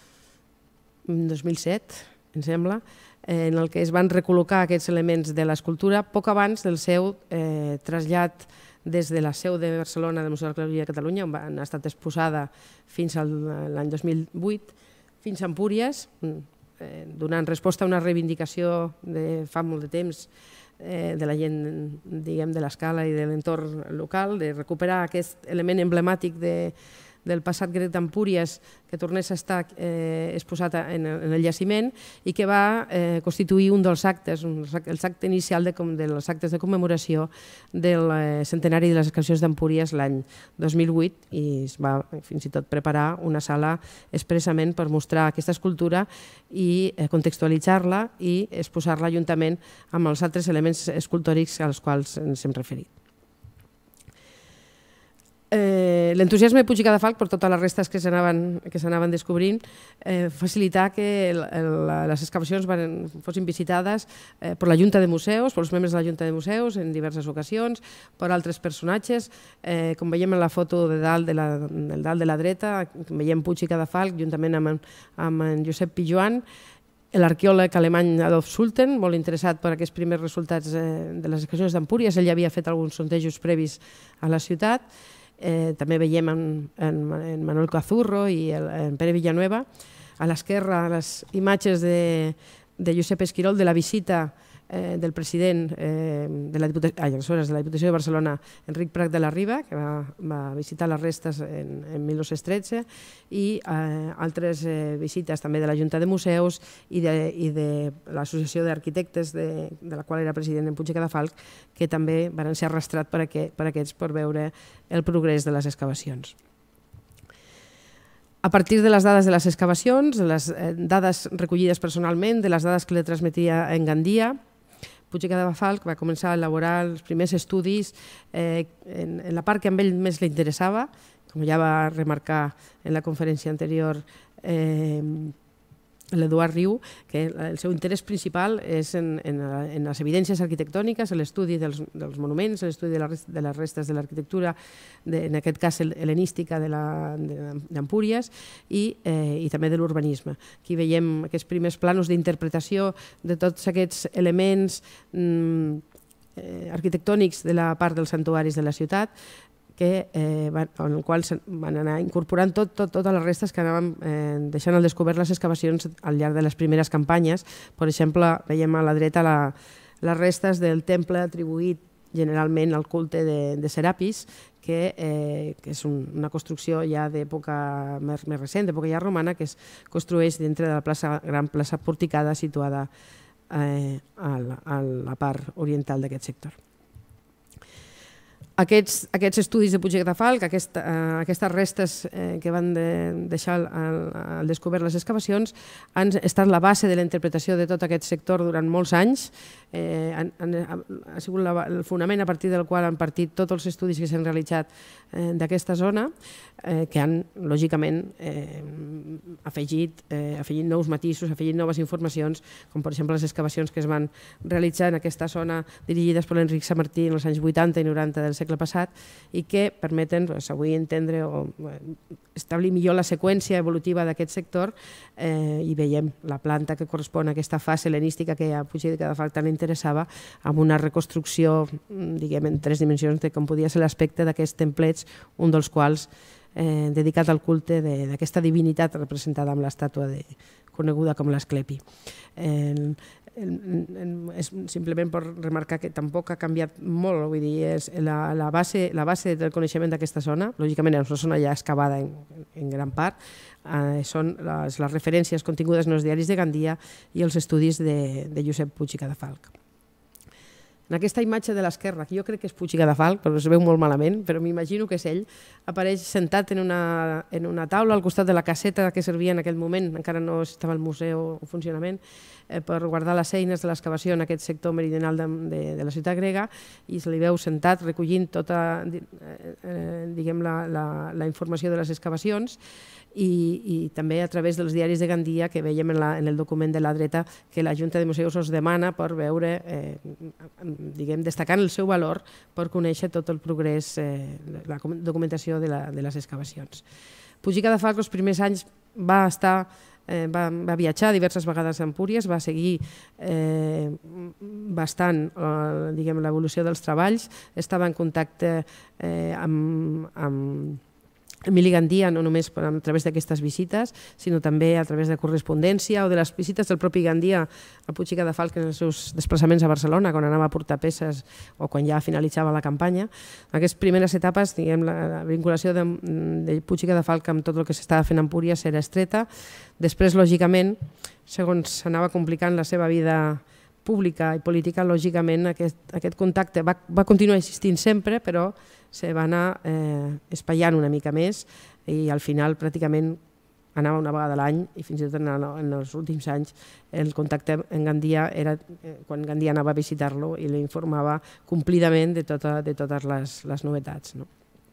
en dos mil set, em sembla, en el que es van recol·locar aquests elements de l'escultura poc abans del seu eh, trasllat des de la seu de Barcelona del Museu d'Arqueologia de Catalunya, on ha estat exposada fins a l'any dos mil vuit, fins a Empúries, donant resposta a una reivindicació de fa molt de temps de la gent, diguem, de l'Escala i de l'entorn local, de recuperar aquest element emblemàtic del passat grec d'Empúries que tornés a estar exposat en el jaciment i que va constituir un dels actes, el acte inicial dels actes de commemoració del centenari de les excavacions d'Empúries l'any dos mil vuit, i es va fins i tot preparar una sala expressament per mostrar aquesta escultura i contextualitzar-la i exposar-la juntament amb els altres elements escultòrics als quals ens hem referit. L'entusiasme de Puig i Cadafalch per totes les restes que s'anaven descobrint facilitar que les excavacions fossin visitades per la Junta de Museus, per els membres de la Junta de Museus en diverses ocasions, per altres personatges. Com veiem en la foto de dalt de la dreta, veiem Puig i Cadafalch juntament amb en Josep Pijoan, l'arqueòleg alemany Adolf Schulten, molt interessat per aquests primers resultats de les excavacions d'Empúries. Ell ja havia fet alguns sondejos previs a la ciutat. També veiem en Manuel Cazurro i en Pere Villanueva. A l'esquerra, les imatges de Josep Esquirol de la visita del president de la Diputació de Barcelona, Enric Prat de la Riba, que va visitar les restes en mil nou-cents tretze, i altres visites també de la Junta de Museus i de l'Associació d'Arquitectes, de la qual era president en Puig i Cadafalch, que també van ser arrastrats per aquests per veure el progrés de les excavacions. A partir de les dades de les excavacions, de les dades recollides personalment, de les dades que li transmetia en Gandia, Puig i Cadafalch va començar a elaborar els primers estudis en la part que a ell més li interessava, com ja va remarcar en la conferència anterior l'Eduard Riu, que el seu interès principal és en les evidències arquitectòniques, en l'estudi dels monuments, en l'estudi de les restes de l'arquitectura, en aquest cas hel·lenística d'Empúries, i també de l'urbanisme. Aquí veiem aquests primers plànols d'interpretació de tots aquests elements arquitectònics de la part dels santuaris de la ciutat, en el qual van anar incorporant totes les restes que anàvem deixant al descobert les excavacions al llarg de les primeres campanyes. Per exemple, veiem a la dreta les restes del temple atribuït generalment al culte de Serapis, que és una construcció ja d'època més recent, d'època ja romana, que es construeix dintre de la gran plaça porticada situada a la part oriental d'aquest sector. Aquests estudis de Puig i Cadafalch, aquestes restes que van deixar al descobert les excavacions, han estat la base de la interpretació de tot aquest sector durant molts anys. Ha sigut el fonament a partir del qual han partit tots els estudis que s'han realitzat d'aquesta zona, que han, lògicament, afegit nous matisos, afegit noves informacions, com per exemple les excavacions que es van realitzar en aquesta zona dirigides per l'Enric Samartí en els anys vuitanta i noranta del segle passat, i que permeten avui entendre o establir millor la seqüència evolutiva d'aquest sector, i veiem la planta que correspon a aquesta fase hel·lenística que a Puig i Cadafalch tant interessava, amb una reconstrucció, diguem, en tres dimensions de com podia ser l'aspecte d'aquests templets, un dels quals dedicat al culte d'aquesta divinitat representada amb l'estàtua coneguda com l'Asclepi. Simplement per remarcar que tampoc ha canviat molt, vull dir, la base del coneixement d'aquesta zona, lògicament és una zona ja excavada en gran part, són les referències contingudes en els diaris de Gandia i els estudis de Josep Puig i Cadafalch. En aquesta imatge de l'esquerra, que jo crec que és Puig i Cadafalch, però es veu molt malament, però m'imagino que és ell, apareix sentat en una taula al costat de la caseta que servia en aquell moment, encara no estava el museu en funcionament, per guardar les eines de l'excavació en aquest sector meridional de la ciutat grega, i se li veu sentat recollint tota la informació de les excavacions, i també a través dels diaris de Gandia, que veiem en el document de la dreta que la Junta de Museus us demana per veure, destacant el seu valor, per conèixer tot el progrés, la documentació de les excavacions. Puig i Cadafalch els primers anys va estar va, va viatjar diverses vegades a Empúries, va seguir eh, bastant eh, diguem, l'evolució dels treballs, estava en contacte eh, amb, amb Emili Gandia, no només a través d'aquestes visites, sinó també a través de correspondència o de les visites del propi Gandia a Puig i Cadafalch en els seus desplaçaments a Barcelona, quan anava a portar peces o quan ja finalitzava la campanya. En aquestes primeres etapes, diguem, la vinculació de, de Puig i Cadafalch amb tot el que s'estava fent a Empúries era estreta. Després, lògicament, segons s'anava complicant la seva vida pública i política, lògicament aquest, aquest contacte va, va continuar existint sempre, però se va anar eh, espaiant una mica més i al final pràcticament anava una vegada a l'any i fins i tot en, en els últims anys el contacte en Gandia era eh, quan Gandia anava a visitar-lo i l'informava complidament de, tota, de totes les, les novetats. No?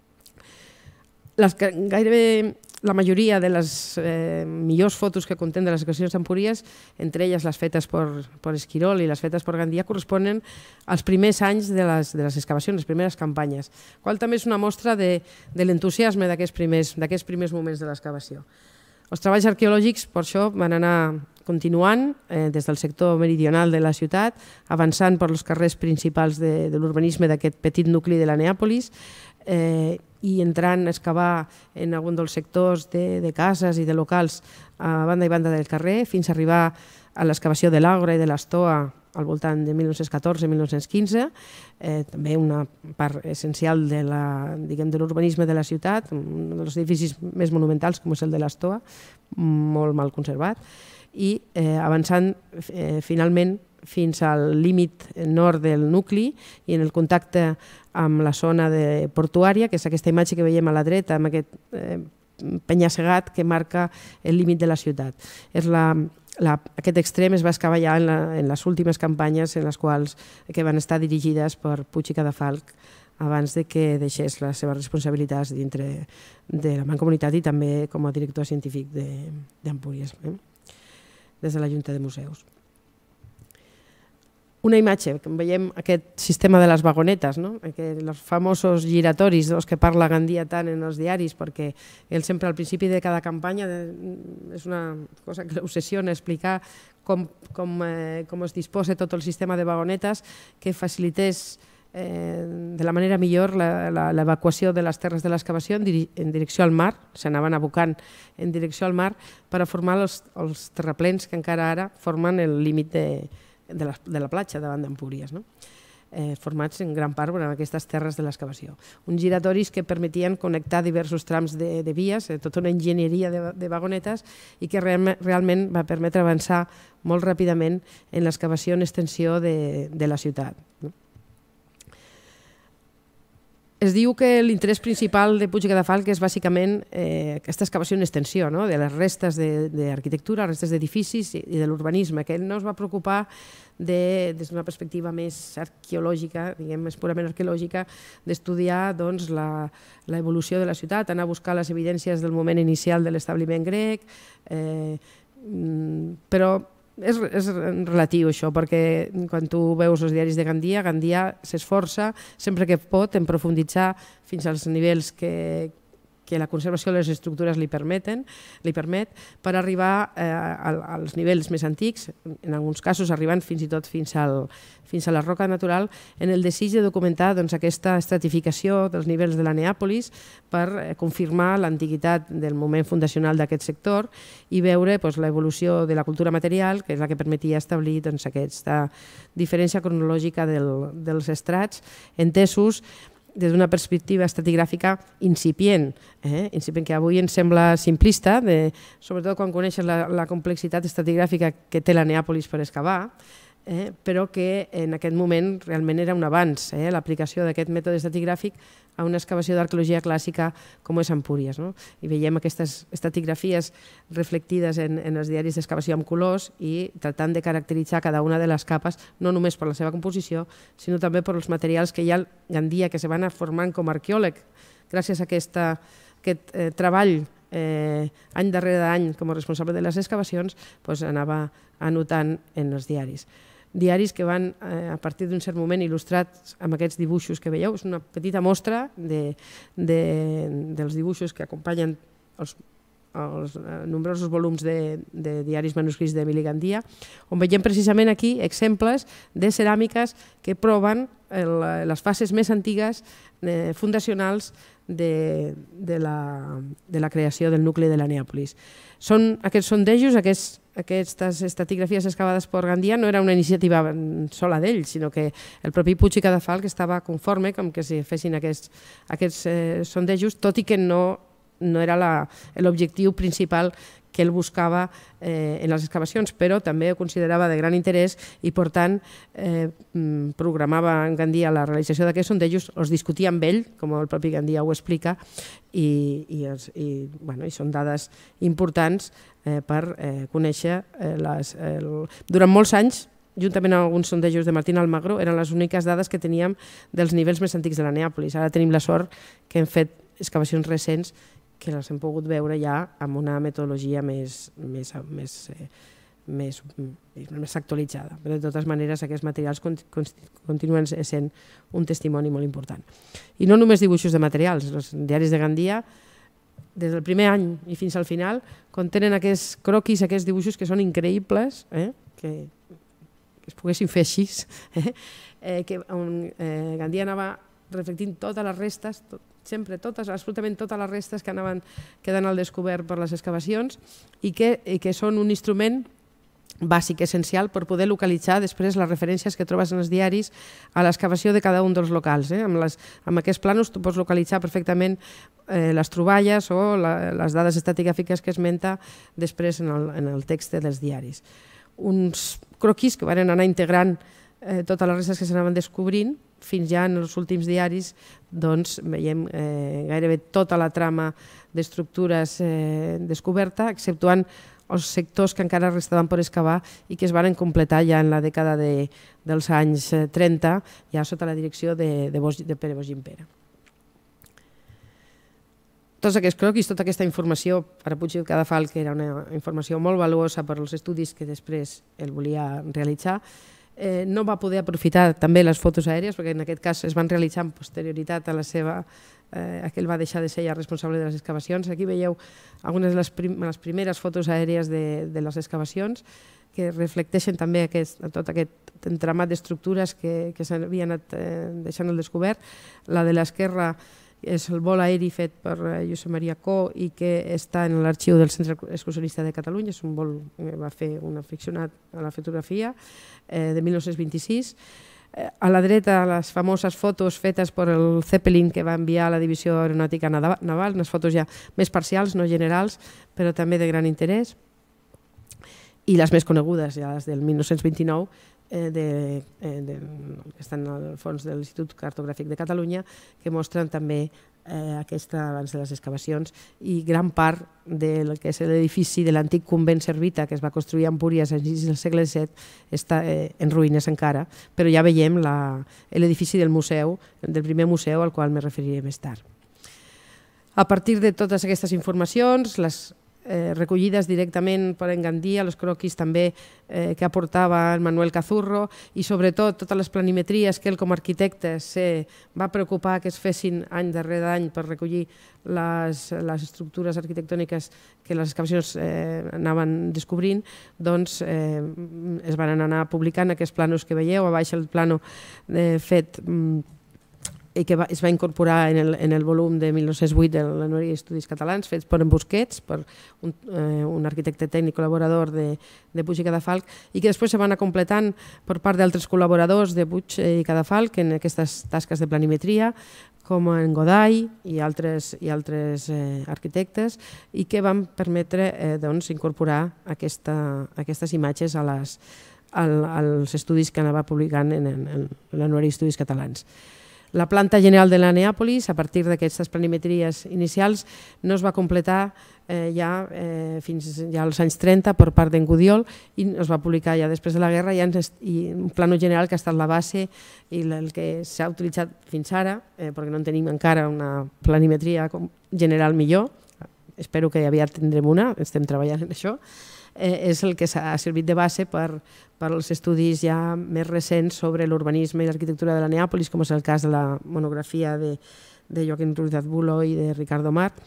Les, gairebé la majoria de les eh, millors fotos que contenen de les excavacions d'Empúries, entre elles les fetes per, per Esquirol i les fetes per Gandia, corresponen als primers anys de les, de les excavacions, les primeres campanyes, qual també és una mostra de, de l'entusiasme d'aquests primers, d'aquests primers moments de l'excavació. Els treballs arqueològics, per això, van anar continuant eh, des del sector meridional de la ciutat, avançant per els carrers principals de, de l'urbanisme d'aquest petit nucli de la Neàpolis, eh, i entrant a excavar en algun dels sectors de, de cases i de locals a banda i banda del carrer, fins a arribar a l'excavació de l'Àgora i de l'Estoa al voltant de mil nou-cents catorze mil nou-cents quinze, eh, també una part essencial de l'urbanisme de la ciutat, un dels edificis més monumentals com és el de l'Estoa, molt mal conservat, i eh, avançant eh, finalment fins al límit nord del nucli i en el contacte amb la zona de portuària, que és aquesta imatge que veiem a la dreta, amb aquest eh, penya-segat que marca el límit de la ciutat. És la, la, aquest extrem es va excavar ja en, la, en les últimes campanyes en les quals que van estar dirigides per Puig i Cadafalch abans de que deixés les seves responsabilitats dintre de la Mancomunitat i també com a director científic d'Empúries, eh? des de la Junta de Museus. Una imatge, que veiem aquest sistema de les vagonetes, no? Els famosos giratoris dels que parla Gandia tant en els diaris, perquè ell sempre al principi de cada campanya és una cosa que l'obsessiona explicar com, com, eh, com es disposa tot el sistema de vagonetes que facilités eh, de la manera millor l'evacuació de les terres de l'excavació en, diri en direcció al mar, s'anaven abocant en direcció al mar per a formar els, els terraplens que encara ara formen el límit de de la, de la platja davant d'Empúries, no? eh, formats en gran part en aquestes terres de l'excavació. Uns giratoris que permetien connectar diversos trams de, de vies, eh, tota una enginyeria de, de vagonetes i que real, realment va permetre avançar molt ràpidament en l'excavació en extensió de, de la ciutat. No? Es diu que l'interès principal de Puig i Cadafalch és bàsicament eh, aquesta excavació en extensió, no? De les restes d'arquitectura, restes d'edificis i de l'urbanisme, que ell no es va preocupar de, des d'una perspectiva més arqueològica, diguem, més purament arqueològica, d'estudiar doncs, l'evolució de la ciutat, anar a buscar les evidències del moment inicial de l'establiment grec, eh, però És, és relatiu això, perquè quan tu veus els diaris de Gandia, Gandia s'esforça sempre que pot en profunditzar fins als nivells que, que la conservació de les estructures li permeten, li permet, per arribar eh, als nivells més antics, en alguns casos arribant fins i tot fins, al, fins a la roca natural, en el desig de documentar doncs, aquesta estratificació dels nivells de la Neàpolis per eh, confirmar l'antiguitat del moment fundacional d'aquest sector i veure doncs, l'evolució de la cultura material, que és la que permetia establir doncs, aquesta diferència cronològica del, dels estrats entesos des d'una perspectiva estratigràfica incipient, eh? incipient que avui ens sembla simplista, de, sobretot quan coneixes la, la complexitat estratigràfica que té la Neàpolis per excavar, eh? però que en aquest moment realment era un avanç, eh? l'aplicació d'aquest mètode estratigràfic a una excavació d'arqueologia clàssica com és Empúries. No? I veiem aquestes estratigrafies reflectides en, en els diaris d'excavació amb colors i tratant de caracteritzar cada una de les capes, no només per la seva composició, sinó també per els materials que ja Gandia, que se van formant com a arqueòleg, gràcies a aquesta, aquest eh, treball eh, any darrere any com a responsable de les excavacions, doncs anava anotant en els diaris. Diaris que van, eh, a partir d'un cert moment, il·lustrats amb aquests dibuixos que veieu. És una petita mostra de, de, dels dibuixos que acompanyen els, els nombrosos volums de, de diaris manuscrits d'Emili Gandia, on veiem precisament aquí exemples de ceràmiques que proven el, les fases més antigues eh, fundacionals de, de, la, de la creació del nucli de la Neàpolis. Són aquests sondejos, aquests, aquestes estratigrafies excavades per Gandia no era una iniciativa sola d'ell, sinó que el propi Puig i Cadafalch estava conforme com que si fessin aquests, aquests eh, sondejos, tot i que no, no era l'objectiu principal que ell buscava eh, en les excavacions, però també ho considerava de gran interès i, per tant, eh, programava en Gandia la realització d'aquests sondejos, els discutia amb ell, com el propi Gandia ho explica, i, i, els, i, bueno, i són dades importants eh, per eh, conèixer eh, les... El... Durant molts anys, juntament amb alguns sondejos de Martín Almagro, eren les úniques dades que teníem dels nivells més antics de la Neàpolis. Ara tenim la sort que hem fet excavacions recents que les hem pogut veure ja amb una metodologia més, més, més, eh, més, més actualitzada. Però de totes maneres aquests materials continuen sent un testimoni molt important. I no només dibuixos de materials, els diaris de Gandia, des del primer any i fins al final, contenen aquests croquis, aquests dibuixos que són increïbles, eh? que, que es poguessin fer així, eh? Eh, que on eh, Gandia anava reflectint totes les restes, tot, sempre totes, absolutament totes les restes que anaven quedant al descobert per les excavacions i que, i que són un instrument bàsic, essencial, per poder localitzar després les referències que trobes en els diaris a l'excavació de cada un dels locals. Eh? Amb, les, amb aquests plànols tu pots localitzar perfectament eh, les troballes o la, les dades estratigràfiques que esmenta després en el, en el text dels diaris. Uns croquis que van anar integrant eh, totes les restes que s'anaven descobrint, fins ja en els últims diaris doncs, veiem eh, gairebé tota la trama d'estructures eh, descoberta, exceptuant els sectors que encara restaven per excavar i que es van completar ja en la dècada de, dels anys trenta, ja sota la direcció de, de, Bosch, de Pere Bosch-Gimpera. Tots aquests croquis, tota aquesta informació per a Puig i Cadafalch, que era una informació molt valuosa per als estudis que després ell volia realitzar, Eh, no va poder aprofitar també les fotos aèries, perquè en aquest cas es van realitzar amb posterioritat a la seva, eh, que ell va deixar de ser ja responsable de les excavacions. Aquí veieu algunes de les, prim les primeres fotos aèries de, de les excavacions que reflecteixen també aquest, tot aquest entramat d'estructures que, que s'havien anat eh, deixant al descobert. La de l'esquerra és el vol aeri fet per Josep Maria Co i que està en l'arxiu del Centre Excursionista de Catalunya. És un vol que va fer un aficionat a la fotografia eh, de mil nou-cents vint-i-sis. Eh, a la dreta, les famoses fotos fetes per el Zeppelin que va enviar a la Divisió Aeronàutica Naval, unes fotos ja més parcials, no generals, però també de gran interès. I les més conegudes, ja les del mil nou-cents vint-i-nou, Eh, de, eh, de, que estan al fons de l'Institut Cartogràfic de Catalunya, que mostren també eh, aquesta abans de les excavacions i gran part del que és l'edifici de l'antic convent servita que es va construir a Empúries a inicis del segle disset està eh, en ruïnes encara, però ja veiem l'edifici del museu, del primer museu al qual me referiré més tard. A partir de totes aquestes informacions, les Eh, recollides directament per en Gandia, els croquis també eh, que aportava el Manuel Cazurro i sobretot totes les planimetries que ell com a arquitecte se va preocupar que es fessin any darrere any per recollir les, les estructures arquitectòniques que les excavacions eh, anaven descobrint, doncs eh, es van anar publicant aquests planos que veieu, a baix el plano eh, fet mm, i que va, es va incorporar en el, en el volum de mil nou-cents vuit de l'Anuari d'Estudis Catalans, fets per en Busquets, per un, eh, un arquitecte tècnic col·laborador de, de Puig i Cadafalch, i que després se van anar completant per part d'altres col·laboradors de Puig i Cadafalch en aquestes tasques de planimetria, com en Goday i altres, i altres eh, arquitectes, i que van permetre eh, doncs, incorporar aquesta, aquestes imatges a les, al, als estudis que anava publicant en, en, en l'Anuari d'Estudis Catalans. La planta general de la Neàpolis, a partir d'aquestes planimetries inicials, no es va completar eh, ja eh, fins ja als anys trenta per part d'en Gudiol i es va publicar ja després de la guerra ja, i un plano general que ha estat la base i el que s'ha utilitzat fins ara, eh, perquè no en tenim encara una planimetria general millor, espero que aviat tindrem una, estem treballant en això, eh, és el que s'ha servit de base per, per als estudis ja més recents sobre l'urbanisme i l'arquitectura de la Neàpolis, com és el cas de la monografia de, de Joaquim Ruiz Azbulo i de Ricardo Mar,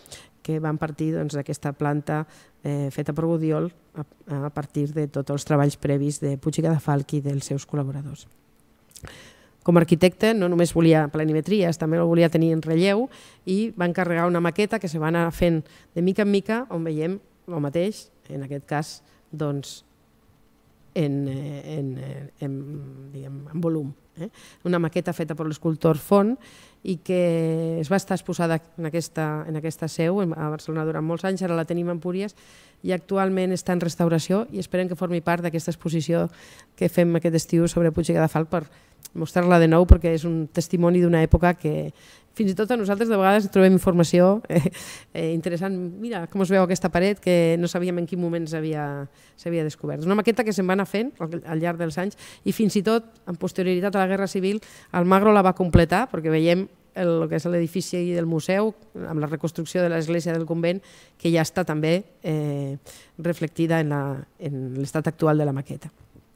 que van partir d'aquesta planta feta per Gudiol a partir de tots els treballs previs de Puig i Cadafalch i dels seus col·laboradors. Com a arquitecte no només volia planimetries, també el volia tenir en relleu i va encarregar una maqueta que se va anar fent de mica en mica, on veiem el mateix, en aquest cas, doncs, en, en, en, diguem, en volum. Eh? Una maqueta feta per l'escultor Font i que es va estar exposada en aquesta, en aquesta seu a Barcelona durant molts anys, ara la tenim a Empúries i actualment està en restauració i esperem que formi part d'aquesta exposició que fem aquest estiu sobre Puig i Cadafalch per mostrar-la de nou perquè és un testimoni d'una època que fins i tot a nosaltres de vegades trobem informació eh, eh, interessant. Mira com es veu aquesta paret que no sabíem en quin moment s'havia descobert. És una maqueta que se'n va anar fent al, al llarg dels anys i fins i tot, en posterioritat a la Guerra Civil, el Magro la va completar perquè veiem el, el que és l'edifici del museu amb la reconstrucció de l'església del convent que ja està també eh, reflectida en l'estat actual de la maqueta.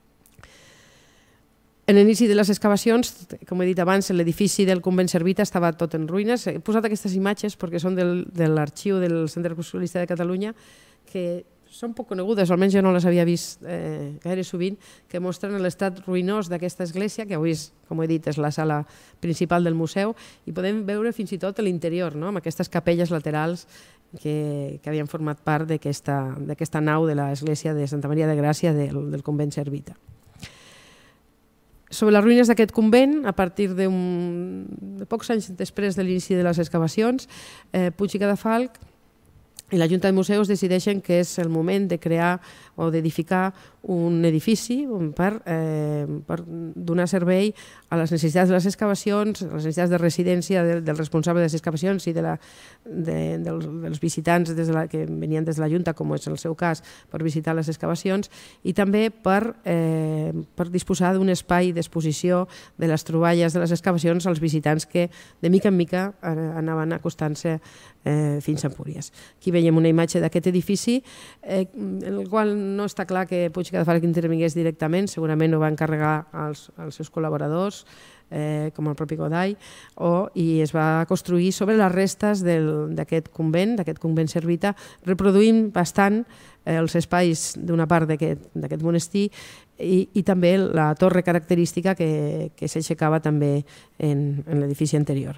En l'inici de les excavacions, com he dit abans, l'edifici del convent servita estava tot en ruïnes. He posat aquestes imatges perquè són del, de l'arxiu del Centre Culturalista de Catalunya que són poc conegudes, almenys jo no les havia vist eh, gaire sovint, que mostren l'estat ruïnós d'aquesta església, que avui, és, com he dit, és la sala principal del museu, i podem veure fins i tot l'interior, no? Amb aquestes capelles laterals que, que havien format part d'aquesta nau de l'església de Santa Maria de Gràcia del, del convent servita. Sobre les ruïnes d'aquest convent, a partir de, un, de pocs anys després de l'inici de les excavacions, eh, Puig i Cadafalch i la Junta de Museus decideixen que és el moment de crear o d'edificar un edifici per, eh, per donar servei a les necessitats de les excavacions, a les necessitats de residència del, del responsable de les excavacions i de la, de, dels, dels visitants des de la, que venien des de la Junta, com és el seu cas, per visitar les excavacions, i també per, eh, per disposar d'un espai d'exposició de les troballes de les excavacions als visitants que de mica en mica anaven acostant-se eh, fins a Empúries. Aquí veiem una imatge d'aquest edifici, eh, en el qual no està clar que Puig i Cadafalch intervingués directament, segurament ho va encarregar als, als seus col·laboradors, eh, com el propi Goday, o, i es va construir sobre les restes d'aquest convent, d'aquest convent servita, reproduint bastant eh, els espais d'una part d'aquest monestir i, i també la torre característica que, que s'aixecava també en, en l'edifici anterior.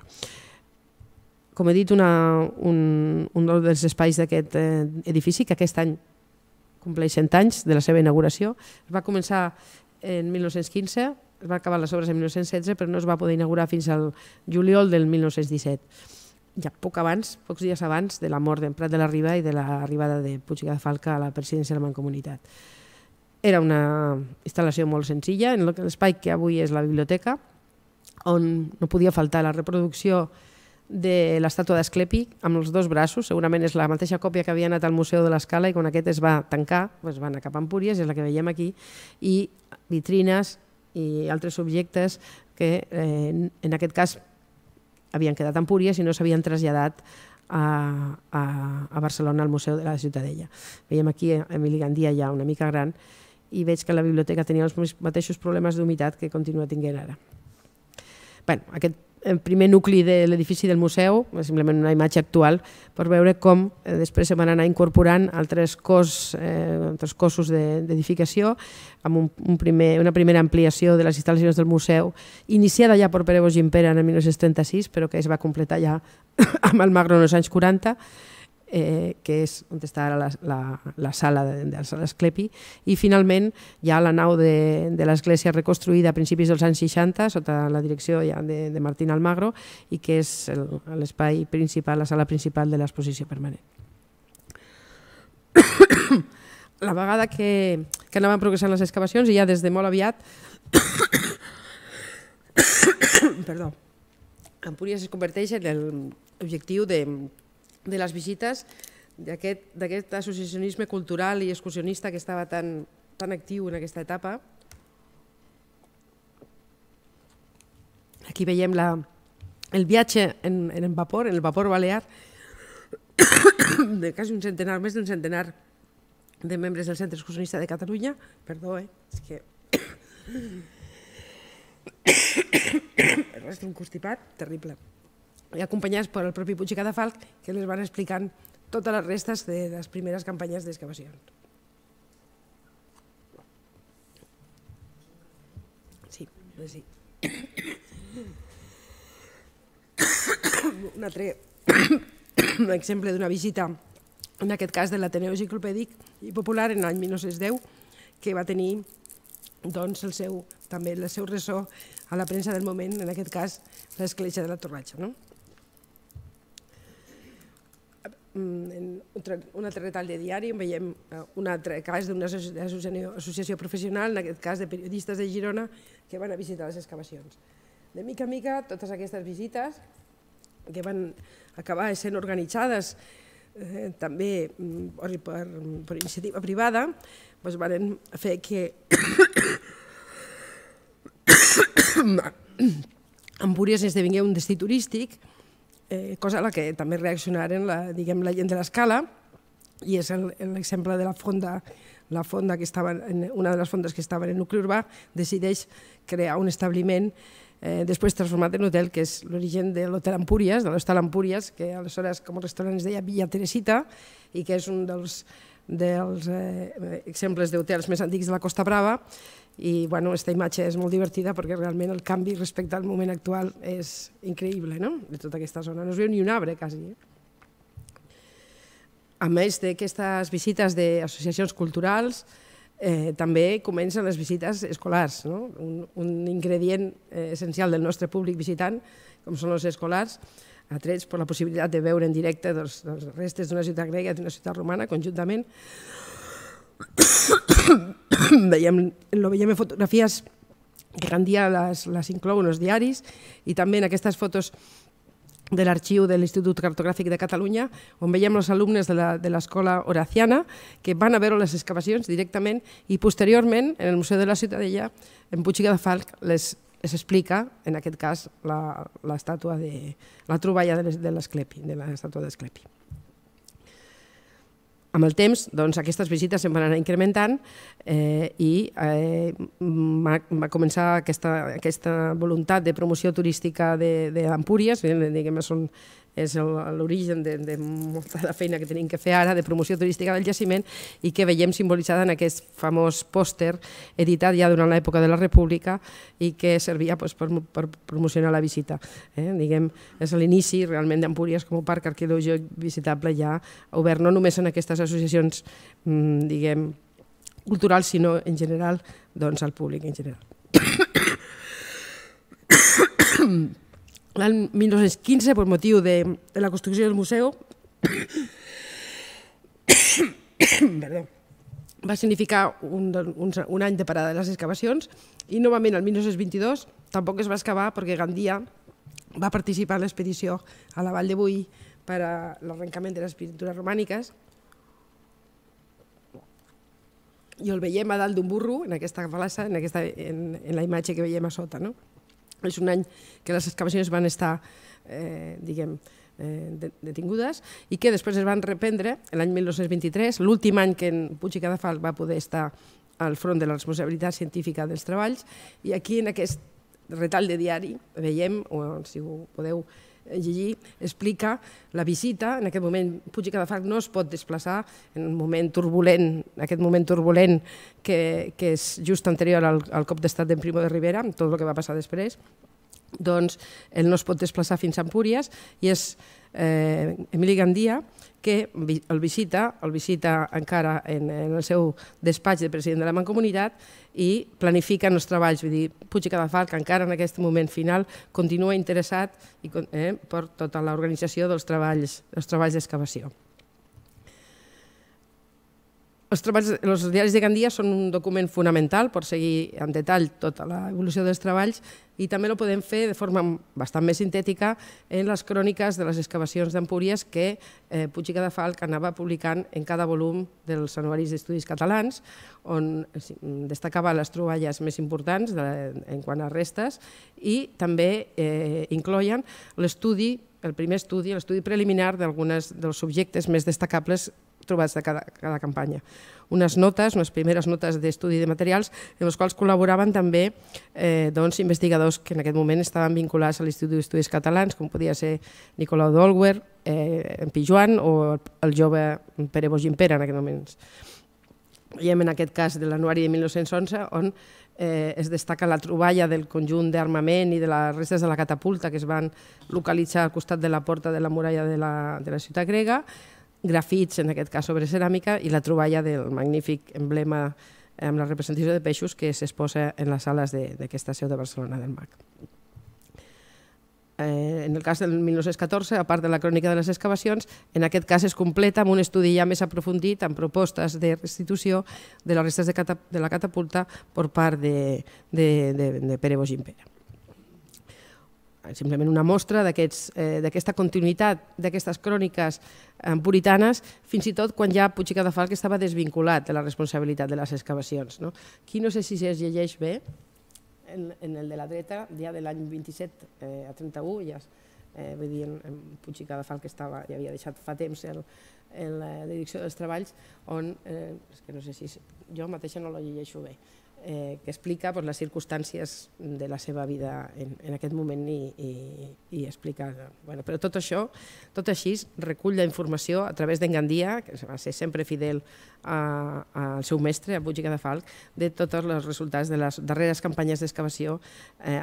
Com he dit, una, un, un dels espais d'aquest eh, edifici, que aquest any compleix cent anys de la seva inauguració, es va començar en mil nou-cents quinze, es va acabar les obres en mil nou-cents setze, però no es va poder inaugurar fins al juliol del mil nou-cents disset. Ja poc abans, pocs dies abans de la mort d'en Prat de la Riba i de l'arribada de Puig i Cadafalch a la presidència de la Mancomunitat. Era una instal·lació molt senzilla, en l'espai que avui és la biblioteca, on no podia faltar la reproducció de l'estàtua d'Asclepi amb els dos braços, segurament és la mateixa còpia que havia anat al Museu de l'Escala i quan aquest es va tancar, es va anar cap a Empúries, és la que veiem aquí, i vitrines i altres objectes que eh, en aquest cas havien quedat a Empúries i no s'havien traslladat a, a, a Barcelona al Museu de la Ciutadella. Veiem aquí Emili Gandia ja una mica gran i veig que la biblioteca tenia els mateixos problemes d'humitat que continua tinguent ara. Bé, aquest el primer nucli de l'edifici del museu, és simplement una imatge actual, per veure com eh, després se van anar incorporant altres, cos, eh, altres cossos d'edificació, amb un, un primer, una primera ampliació de les instal·lacions del museu, iniciada ja per Pere Bogimpera en el mil nou-cents trenta-sis, però que es va completar ja amb el Magro en els anys quaranta, eh, que és on està ara la, la, la sala de, de la sala Asclepi, i finalment ja la nau de, de l'església reconstruïda a principis dels anys seixanta sota la direcció ja de, de Martín Almagro i que és l'espai principal, la sala principal de l'exposició permanent. La vegada que, que anaven progressant les excavacions i ja des de molt aviat perdó, Empúries es converteix en l'objectiu de de les visites d'aquest associacionisme cultural i excursionista que estava tan, tan actiu en aquesta etapa. Aquí veiem la, el viatge en, en vapor, en el vapor balear, de quasi un centenar, més d'un centenar de membres del Centre Excursionista de Catalunya. Perdó, eh? És que... el rest d'un constipat terrible. I acompanyats per el propi Puig i Cadafalch, que les van explicant totes les restes de les primeres campanyes d'excavacions. Sí, sí. Un altre exemple d'una visita, en aquest cas de l'Ateneu Enciclopèdic i Popular, en l'any mil nou-cents deu, que va tenir el seu ressò a la premsa del moment, en aquest cas l'escletxa de la Torratxa. Un altre retall de diari, on veiem un altre cas d'una associació professional, en aquest cas de periodistes de Girona, que van a visitar les excavacions. De mica en mica, totes aquestes visites, que van acabar sent organitzades també per iniciativa privada, van fer que Empúries esdevingué un destí turístic, cosa a la que també reaccionaren la gent de l'Escala, i és l'exemple de la fonda, una de les fondes que estava en el nucli urbà, decideix crear un establiment després transformat en hotel, que és l'origen de l'Hotel Empúries, de l'Hostal Empúries, que aleshores com a restaurant es deia Villa Teresita, i que és un dels exemples d'hotels més antics de la Costa Brava, i aquesta imatge és molt divertida perquè realment el canvi respecte al moment actual és increïble, de tota aquesta zona. No es veu ni un arbre, quasi. A més d'aquestes visites d'associacions culturals, també comencen les visites escolars. Un ingredient essencial del nostre públic visitant, com són els escolars, atrets per la possibilitat de veure en directe les restes d'una ciutat grega i d'una ciutat romana conjuntament. Veiem en fotografies que Gandia les inclou en els diaris, i també en aquestes fotos de l'arxiu de l'Institut Cartogràfic de Catalunya, on veiem els alumnes de l'escola Horaciana que van a veure les excavacions directament, i posteriorment, en el Museu de la Ciutadella, en Puig i Cadafalch, les explica, en aquest cas, la troballa de l'Asclepi, de l'estàtua d'Asclepi. Amb el temps, aquestes visites se'n van anar incrementant i va començar aquesta voluntat de promoció turística d'Empúries, és l'origen de molta de feina que tenim que fer ara de promoció turística del jaciment, i que veiem simbolitzada en aquest famós pòster editat ja durant l'època de la República i que servia per promocionar la visita. És l'inici realment d'Empúries com a parc arqueològic visitable ja obert no només en aquestes associacions culturals, sinó en general al públic en general. L'any mil nou-cents quinze, per motiu de la construcció del museu, va significar un any de parada de les excavacions, i novament el mil nou-cents vint-i-dos tampoc es va excavar perquè Gandia va participar en l'expedició a la Vall de Boí per a l'arrencament de les pintures romàniques, i el veiem a dalt d'un burro, en aquesta falassa, en la imatge que veiem a sota. És un any que les excavacions van estar, diguem, detingudes, i que després es van reprendre l'any mil nou-cents vint-i-tres, l'últim any que en Puig i Cadafalch va poder estar al front de la responsabilitat científica dels treballs, i aquí en aquest retall de diari veiem, o si ho podeu llegir, explica la visita. En aquest moment Puig i Cadafalch no es pot desplaçar, en un moment turbulent, aquest moment turbulent que és just anterior al cop d'estat d'en Primo de Rivera, amb tot el que va passar després, doncs ell no es pot desplaçar fins a Empúries, i és Emili Gandia que el visita, el visita encara en el seu despatx de president de la Mancomunitat, i planifica els treballs. Vull dir, Puig i Cadafalch encara en aquest moment final continua interessat per tota l'organització dels treballs d'excavació. Els diaris de Gandia són un document fonamental per seguir en detall tota l'evolució dels treballs, i també ho podem fer de forma bastant més sintètica en les cròniques de les excavacions d'Empúries que Puig i Cadafalch anava publicant en cada volum dels anuaris d'estudis catalans, on destacava les troballes més importants en quant a restes, i també incloien l'estudi, el primer estudi, l'estudi preliminar d'alguns dels subjectes més destacables trobats de cada, cada campanya. Unes notes, unes primeres notes d'estudi de materials, en les quals col·laboraven també eh, doncs, investigadors que en aquest moment estaven vinculats a l'Institut d'Estudis Catalans, com podia ser Nicolau d'Olwer, eh, en Pijuan o el jove Pere Boix-Gimpera en aquest moment. Veiem en aquest cas de l'anuari de mil nou-cents onze, on eh, es destaca la troballa del conjunt d'armament i de les restes de la catapulta que es van localitzar al costat de la porta de la muralla de la, de la ciutat grega, grafits, en aquest cas sobre ceràmica, i la troballa del magnífic emblema amb la representació de peixos que s'exposa en les sales d'aquesta seu de Barcelona del M A C. Eh, en el cas del mil nou-cents catorze, a part de la crònica de les excavacions, en aquest cas es completa amb un estudi ja més aprofundit amb propostes de restitució de les restes de, cata, de la catapulta per part de, de, de, de Pere Boix-Gimpera. Simplement una mostra d'aquesta eh, continuïtat d'aquestes cròniques puritanes, fins i tot quan ja Puig i Cadafalch estava desvinculat de la responsabilitat de les excavacions. No? Aquí no sé si es llegeix bé, en, en el de la dreta, ja de l'any vint-i-set eh, a trenta-u, ja, eh, vull dir, en, en Puig i Cadafalch estava, ja havia deixat fa temps el, el, la direcció dels treballs, on, eh, és que no sé si jo mateixa no la llegeixo bé, Eh, que explica pues, les circumstàncies de la seva vida en, en aquest moment i, i, i explica... Bueno, però tot això, tot així, recull la informació a través d'en Gandia, que va ser sempre fidel a, al seu mestre, a Puig i Cadafalch, de tots els resultats de les darreres campanyes d'excavació eh,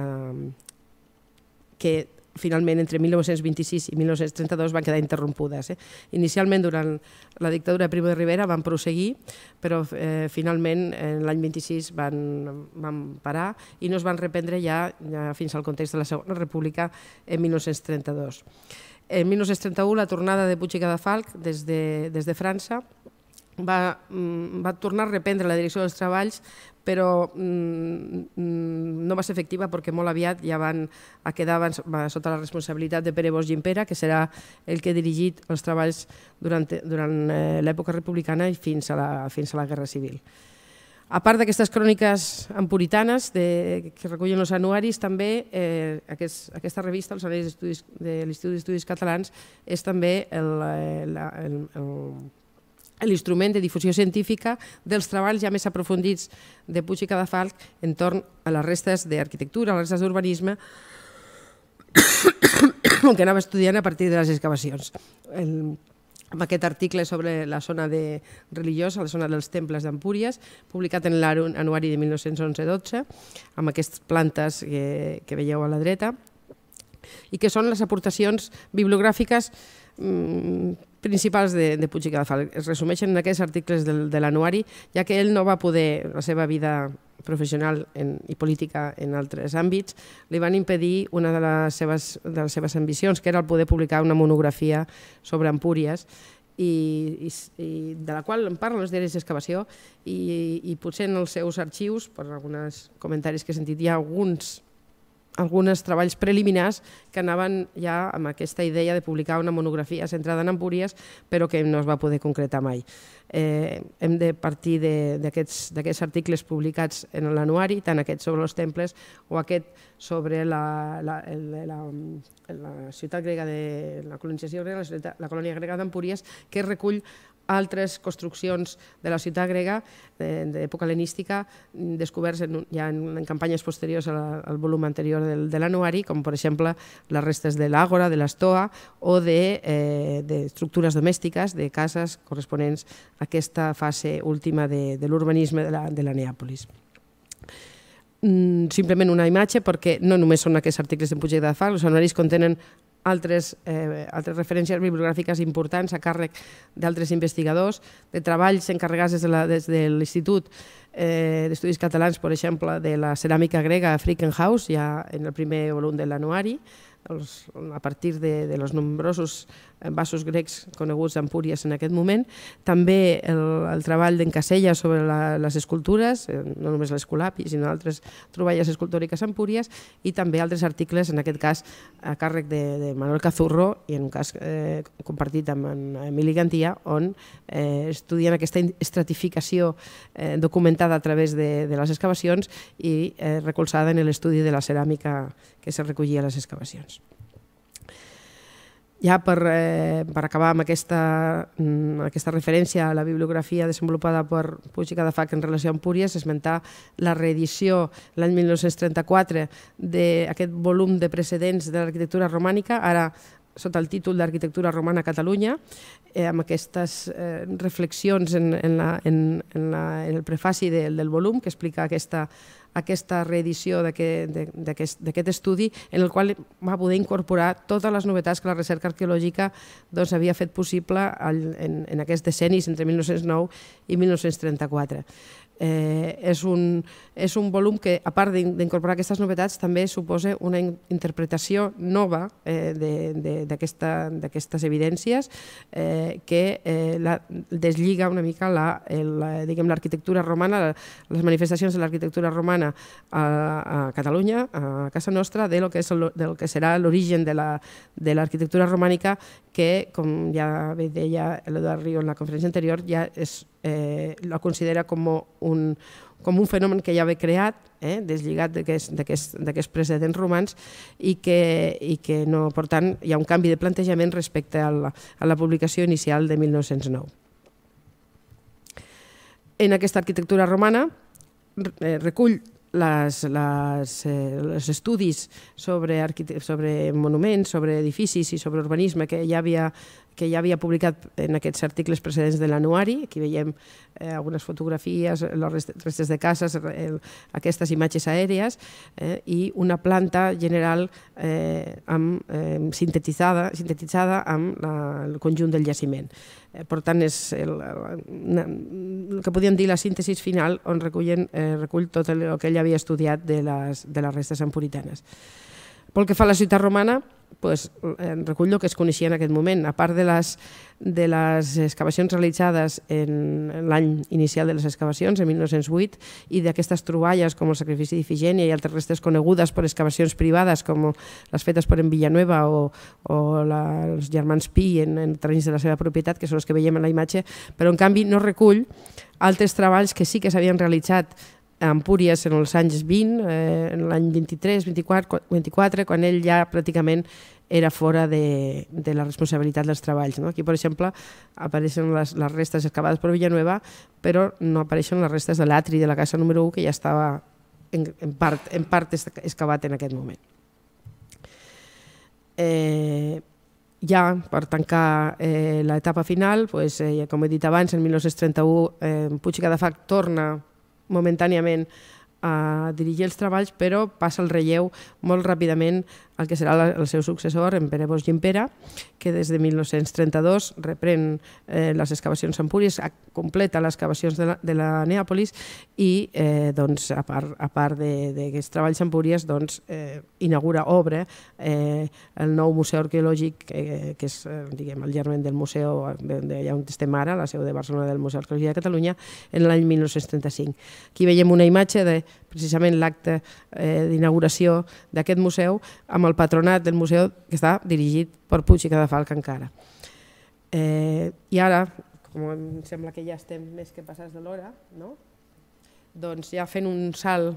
que finalment entre mil nou-cents vint-i-sis i mil nou-cents trenta-dos van quedar interrompudes. Eh? Inicialment, durant la dictadura de Primo de Rivera, van prosseguir, però eh, finalment l'any vint-i-sis van, van parar i no es van reprendre ja, ja fins al context de la Segona República en mil nou-cents trenta-dos. En mil nou-cents trenta-u, la tornada de Puig i Cadafalch des de, des de França va, va tornar a reprendre la direcció dels treballs, però no va ser efectiva perquè molt aviat ja van quedar sota la responsabilitat de Pere Boix-Gimpera, que serà el que ha dirigit els treballs durant, durant l'època republicana i fins a la, fins a la Guerra Civil. A part d'aquestes cròniques empuritanes de, que recullen els anuaris, també eh, aquest, aquesta revista, els Anells de l'Institut d'Estudis Catalans, és també el, el, el, el l'instrument de difusió científica dels treballs ja més aprofundits de Puig i Cadafalch entorn a les restes d'arquitectura, a les restes d'urbanisme que anava estudiant a partir de les excavacions. El, amb aquest article sobre la zona de religiosa, la zona dels temples d'Empúries, publicat en l'anuari de mil nou-cents onze dotze, amb aquestes plantes que, que veieu a la dreta, i que són les aportacions bibliogràfiques mmm, principals de, de Puig i Cadafalch. Es resumeixen en aquests articles del, de l'anuari, ja que ell no va poder, la seva vida professional en, i política en altres àmbits, li van impedir una de les seves, de les seves ambicions, que era el poder publicar una monografia sobre Empúries, i, i, i de la qual en parlen els diaris d'excavació, i, i potser en els seus arxius, per alguns comentaris que he sentit, hi ha alguns alguns treballs preliminars que anaven ja amb aquesta idea de publicar una monografia centrada en Empúries, però que no es va poder concretar mai. Eh, hem de partir d'aquests articles publicats en l'anuari, tant aquest sobre els temples o aquest sobre la, la, la, la ciutat grega, de la colonització grega, la, la colònia grega d'Empúries, que recull altres construccions de la ciutat grega d'època hel·lenística descoberts en, ja en, en campanyes posteriors al, al volum anterior del, de l'anuari, com per exemple les restes de l'àgora, de l'estoa o d'estructures de, domèstiques, de cases corresponents a aquesta fase última de, de l'urbanisme de la, de la Neàpolis. Simplement una imatge, perquè no només són aquests articles en Puig i Cadafalch, els anuaris contenen altres, eh, altres referències bibliogràfiques importants a càrrec d'altres investigadors, de treballs encarregats des de la, des de l'Institut eh, d'Estudis Catalans, per exemple, de la ceràmica grega a Frickenhaus, ja en el primer volum de l'anuari, a partir de, de els nombrosos vasos grecs coneguts d'Empúries en aquest moment. També el, el treball d'en Casella sobre la, les escultures, no només l'Esculapi, sinó altres troballes escultòriques a Empúries, i també altres articles, en aquest cas a càrrec de, de Manuel Cazurro, i en un cas eh, compartit amb en Emili Gandia, on eh, estudien aquesta estratificació eh, documentada a través de, de les excavacions i eh, recolzada en l'estudi de la ceràmica que se recollia a les excavacions. ja per, eh, per acabar amb aquesta, aquesta referència a la bibliografia desenvolupada per Puig i Cadafalch en relació amb Empúries, esmentar la reedició l'any mil nou-cents trenta-quatre d'aquest volum de precedents de l'arquitectura romànica, ara sota el títol d'Arquitectura romana a Catalunya, eh, amb aquestes eh, reflexions en, en, la, en, en, la, en el prefaci de, del volum que explica aquesta, aquesta reedició d'aquest estudi, en el qual va poder incorporar totes les novetats que la recerca arqueològica doncs, havia fet possible en, en aquests decennis entre mil nou-cents nou i mil nou-cents trenta-quatre. Eh, és, un, és un volum que, a part d'incorporar aquestes novetats, també suposa una interpretació nova eh, d'aquestes evidències eh, que eh, la, deslliga una mica l'arquitectura romana, les manifestacions de l'arquitectura romana a, a Catalunya, a casa nostra, de lo que, és el, del que serà l'origen de l'arquitectura romànica, que, com ja deia l'Eduard Riu en la conferència anterior, ja és, eh, la considera com un, com un fenomen que ja ve creat, eh, deslligat d'aquests precedents romans i que, i que no, per tant, hi ha un canvi de plantejament respecte a la, a la publicació inicial de mil nou-cents nou. En aquesta arquitectura romana eh, recull Les, les, eh, els estudis sobre, sobre monuments, sobre edificis i sobre urbanisme que ja havia, que ja havia publicat en aquests articles precedents de l'anuari. Aquí veiem eh, algunes fotografies, les restes de cases, eh, aquestes imatges aèries eh, i una planta general eh, amb, eh, sintetitzada, sintetitzada amb la, el conjunt del jaciment. Eh, per tant, és el, el, el que podríem dir la síntesi final on recullen, eh, recull tot el que ell havia estudiat de les, de les restes empuritanes. Pel que fa a la ciutat romana, pues, eh, recull el que es coneixia en aquest moment. A part de les, de les excavacions realitzades en l'any inicial de les excavacions, en mil nou-cents vuit, i d'aquestes troballes com el sacrifici d'Ifigènia i altres restes conegudes per excavacions privades com les fetes per en Villanueva o, o la, els germans Pi en, en terrenys de la seva propietat, que són els que veiem en la imatge, però en canvi no recull altres treballs que sí que s'havien realitzat a Empúries en els anys vint, eh, en l'any vint-i-tres, vint-i-quatre, quan ell ja pràcticament era fora de, de la responsabilitat dels treballs. No? Aquí, per exemple, apareixen les, les restes excavades per Villanueva, però no apareixen les restes de l'atri de la casa número u, que ja estava en, en, part, en part excavat en aquest moment. Eh, ja per tancar eh, l'etapa final, pues, eh, com he dit abans, en mil nou-cents trenta-u eh, Puig i Cadafalch torna momentàniament a dirigir els treballs, però passa el relleu molt ràpidament al que serà el seu successor, en Pere Bosch Gimpera, que des de mil nou-cents trenta-dos reprèn eh, les excavacions a Empúries, completa les excavacions de la, de la Neàpolis i, eh, doncs, a part, a part d'aquests treballs a Empúries, doncs, eh, inaugura, obre eh, el nou museu arqueològic, eh, que és eh, diguem, el germen del museu d'allà on estem ara, la seu de Barcelona del Museu Arqueològic de Catalunya, en l'any mil nou-cents trenta-cinc. Aquí veiem una imatge de precisament l'acte eh, d'inauguració d'aquest museu amb el patronat del museu que està dirigit per Puig i Cadafalch encara. Eh, I ara, com em sembla que ja estem més que passats de l'hora, no? Doncs ja fent un salt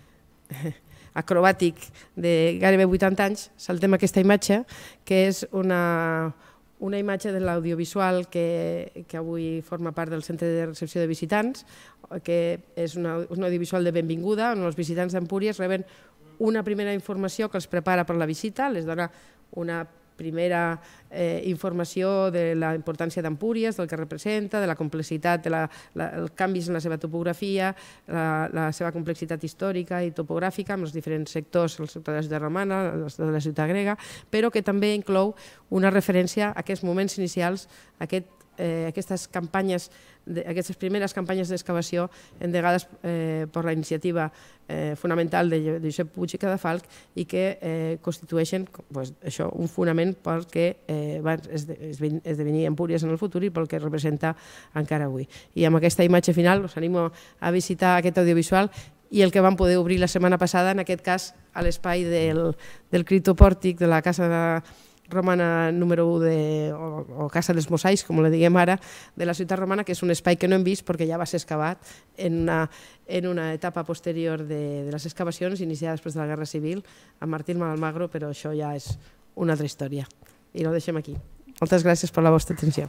acrobàtic de gairebé vuitanta anys, saltem aquesta imatge, que és una, una imatge de l'audiovisual que, que avui forma part del Centre de Recepció de Visitants, que és una, un audiovisual de benvinguda, on els visitants d'Empúries reben una primera informació que els prepara per la visita, les dona una primera eh, informació de la importància d'Empúries, del que representa, de la complexitat, de la, la, els canvis en la seva topografia, la, la seva complexitat històrica i topogràfica amb els diferents sectors, el sector de la ciutat romana, el sector de la ciutat grega, però que també inclou una referència a aquests moments inicials, a aquest Eh, aquestes campanyes, de, aquestes primeres campanyes d'excavació endegades eh, per la iniciativa eh, fonamental de, de Josep Puig i Cadafalch i que eh, constitueixen pues, això, un fonament pel que eh, va esdevenir Empúries en el futur i pel que representa encara avui. I amb aquesta imatge final us animo a visitar aquest audiovisual i el que vam poder obrir la setmana passada, en aquest cas a l'espai del, del criptopòrtic de la Casa de romana número u de, o, o Casa dels Mosaics, com la diguem ara, de la ciutat romana, que és un espai que no hem vist perquè ja va ser excavat en una, en una etapa posterior de, de les excavacions iniciades després de la Guerra Civil amb Martín Almagro, però això ja és una altra història. i ho deixem aquí. Moltes gràcies per la vostra atenció.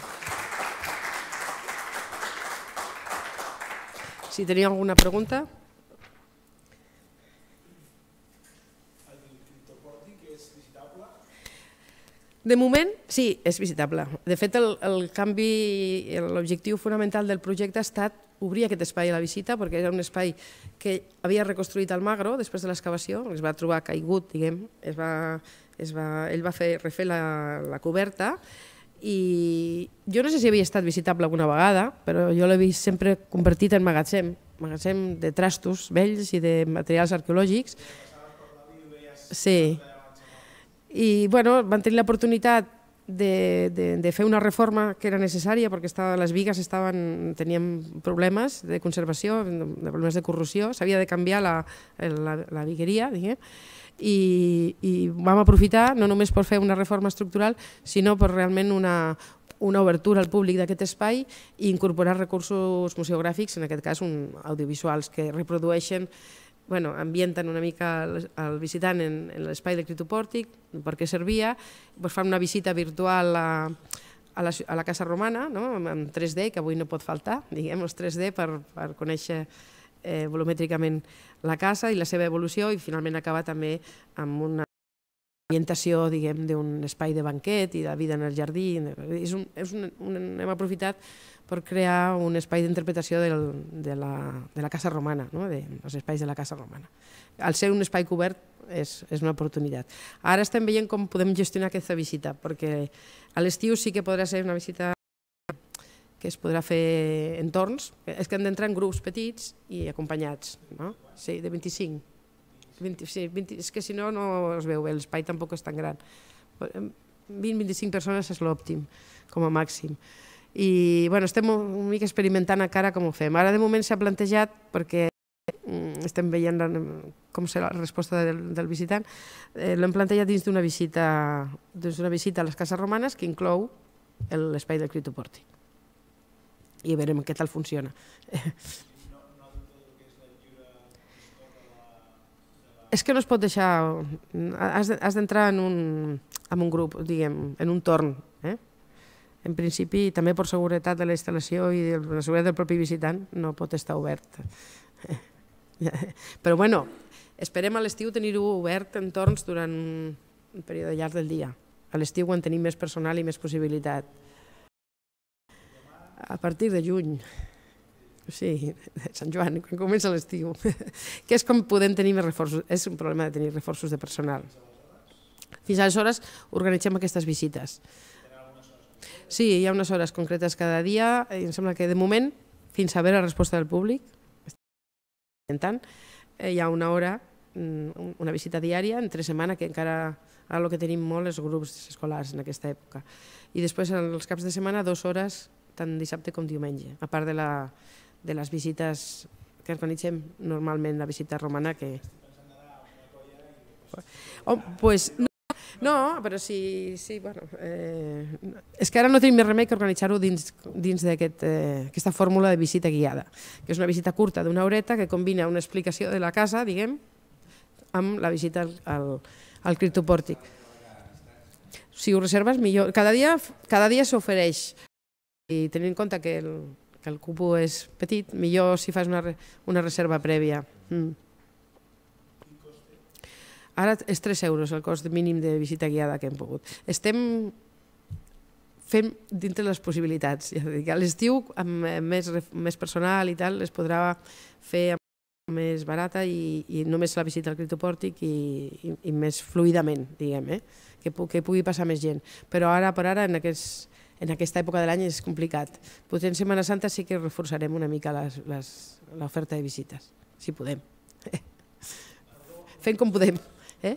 Si teniu alguna pregunta... De moment, sí, és visitable. De fet, el, el canvi, l'objectiu fonamental del projecte ha estat obrir aquest espai a la visita, perquè era un espai que havia reconstruït el Magro després de l'excavació, es va trobar caigut, diguem, es va, es va, ell va fer, refer la, la coberta, i jo no sé si havia estat visitable alguna vegada, però jo l'he vist sempre convertit en magatzem, magatzem de trastos vells i de materials arqueològics. Sí. I bueno, van tenir l'oportunitat de, de, de fer una reforma que era necessària perquè estava, les bigues estaven, tenien problemes de conservació, de problemes de corrosió, s'havia de canviar la, la, la bigueria, diguem, i, i vam aprofitar no només per fer una reforma estructural, sinó per realment una, una obertura al públic d'aquest espai i incorporar recursos museogràfics, en aquest cas un, audiovisuals, que reprodueixen, bueno, ambienten una mica el, el visitant en, en l'espai del criptopòrtic, per què servia, doncs fan una visita virtual a, a, la, a la Casa Romana, no? En tres D, que avui no pot faltar, diguem, els tres D per, per conèixer eh, volumètricament la casa i la seva evolució, i finalment acabar també amb una ambientació, diguem, d'un espai de banquet i de vida en el jardí. És un, és un, un, hem aprofitat per crear un espai d'interpretació de, la, de la Casa Romana, no? De, dels espais de la Casa Romana. Al ser un espai cobert és, és una oportunitat. Ara estem veient com podem gestionar aquesta visita, perquè a l'estiu sí que podrà ser una visita que es podrà fer en torns, és que han d'entrar en grups petits i acompanyats, no? Sí, de vint-i-cinc. vint, sí, vint, és que si no, no es veu bé, l'espai tampoc és tan gran. vint a vint-i-cinc persones és l'òptim, com a màxim. I bueno, estem una mica experimentant encara com ho fem. Ara de moment s'ha plantejat, perquè estem veient com serà la resposta del, del visitant, eh, l'hem plantejat dins d'una visita, dins d'una visita a les cases romanes que inclou l'espai del criptopòrtic. I veurem què tal funciona. És que no es pot deixar, has d'entrar en un grup, diguem, en un torn. En principi, també per seguretat de la instal·lació i de la seguretat del propi visitant, no pot estar obert. Però bueno, esperem a l'estiu tenir-ho obert en torns durant un període llarg del dia. A l'estiu quan tenim més personal i més possibilitat. A partir de juny. Sí, Sant Joan, quan comença l'estiu. Que és com podem tenir més reforços. És un problema de tenir reforços de personal. Fins aleshores organitzem aquestes visites. Sí, hi ha unes hores concretes cada dia. Em sembla que de moment, fins a veure la resposta del públic, hi ha una hora, una visita diària, entre setmana, que encara ara el que tenim molt és grups escolars en aquesta època. I després, els caps de setmana, dues hores, tant dissabte com diumenge, a part de, la, de les visites que organitzem normalment, la visita romana que... Oh, pues, no, no, però sí, sí, bueno, eh, és que ara no tenim més remei que organitzar-ho dins, dins d'aquesta eh, fórmula de visita guiada, que és una visita curta d'una horeta que combina una explicació de la casa, diguem, amb la visita al, al, al criptopòrtic. Si ho reserves, millor. Cada dia, cada dia s'ofereix. I tenint en compte que el, que el cupo és petit, millor si fas una, una reserva prèvia. Mm. Ara és tres euros el cost mínim de visita guiada que hem pogut. Estem fent dintre les possibilitats. A l'estiu, amb més, més personal i tal, es podrà fer més barata i, i només la visita al criptopòrtic i, i, i més fluidament, diguem, eh? que, que pugui passar més gent. Però ara per ara, en, aquest, en aquesta època de l'any és complicat. Potser en Setmana Santa sí que reforçarem una mica l'oferta de visites, si podem. Fent com podem. Eh?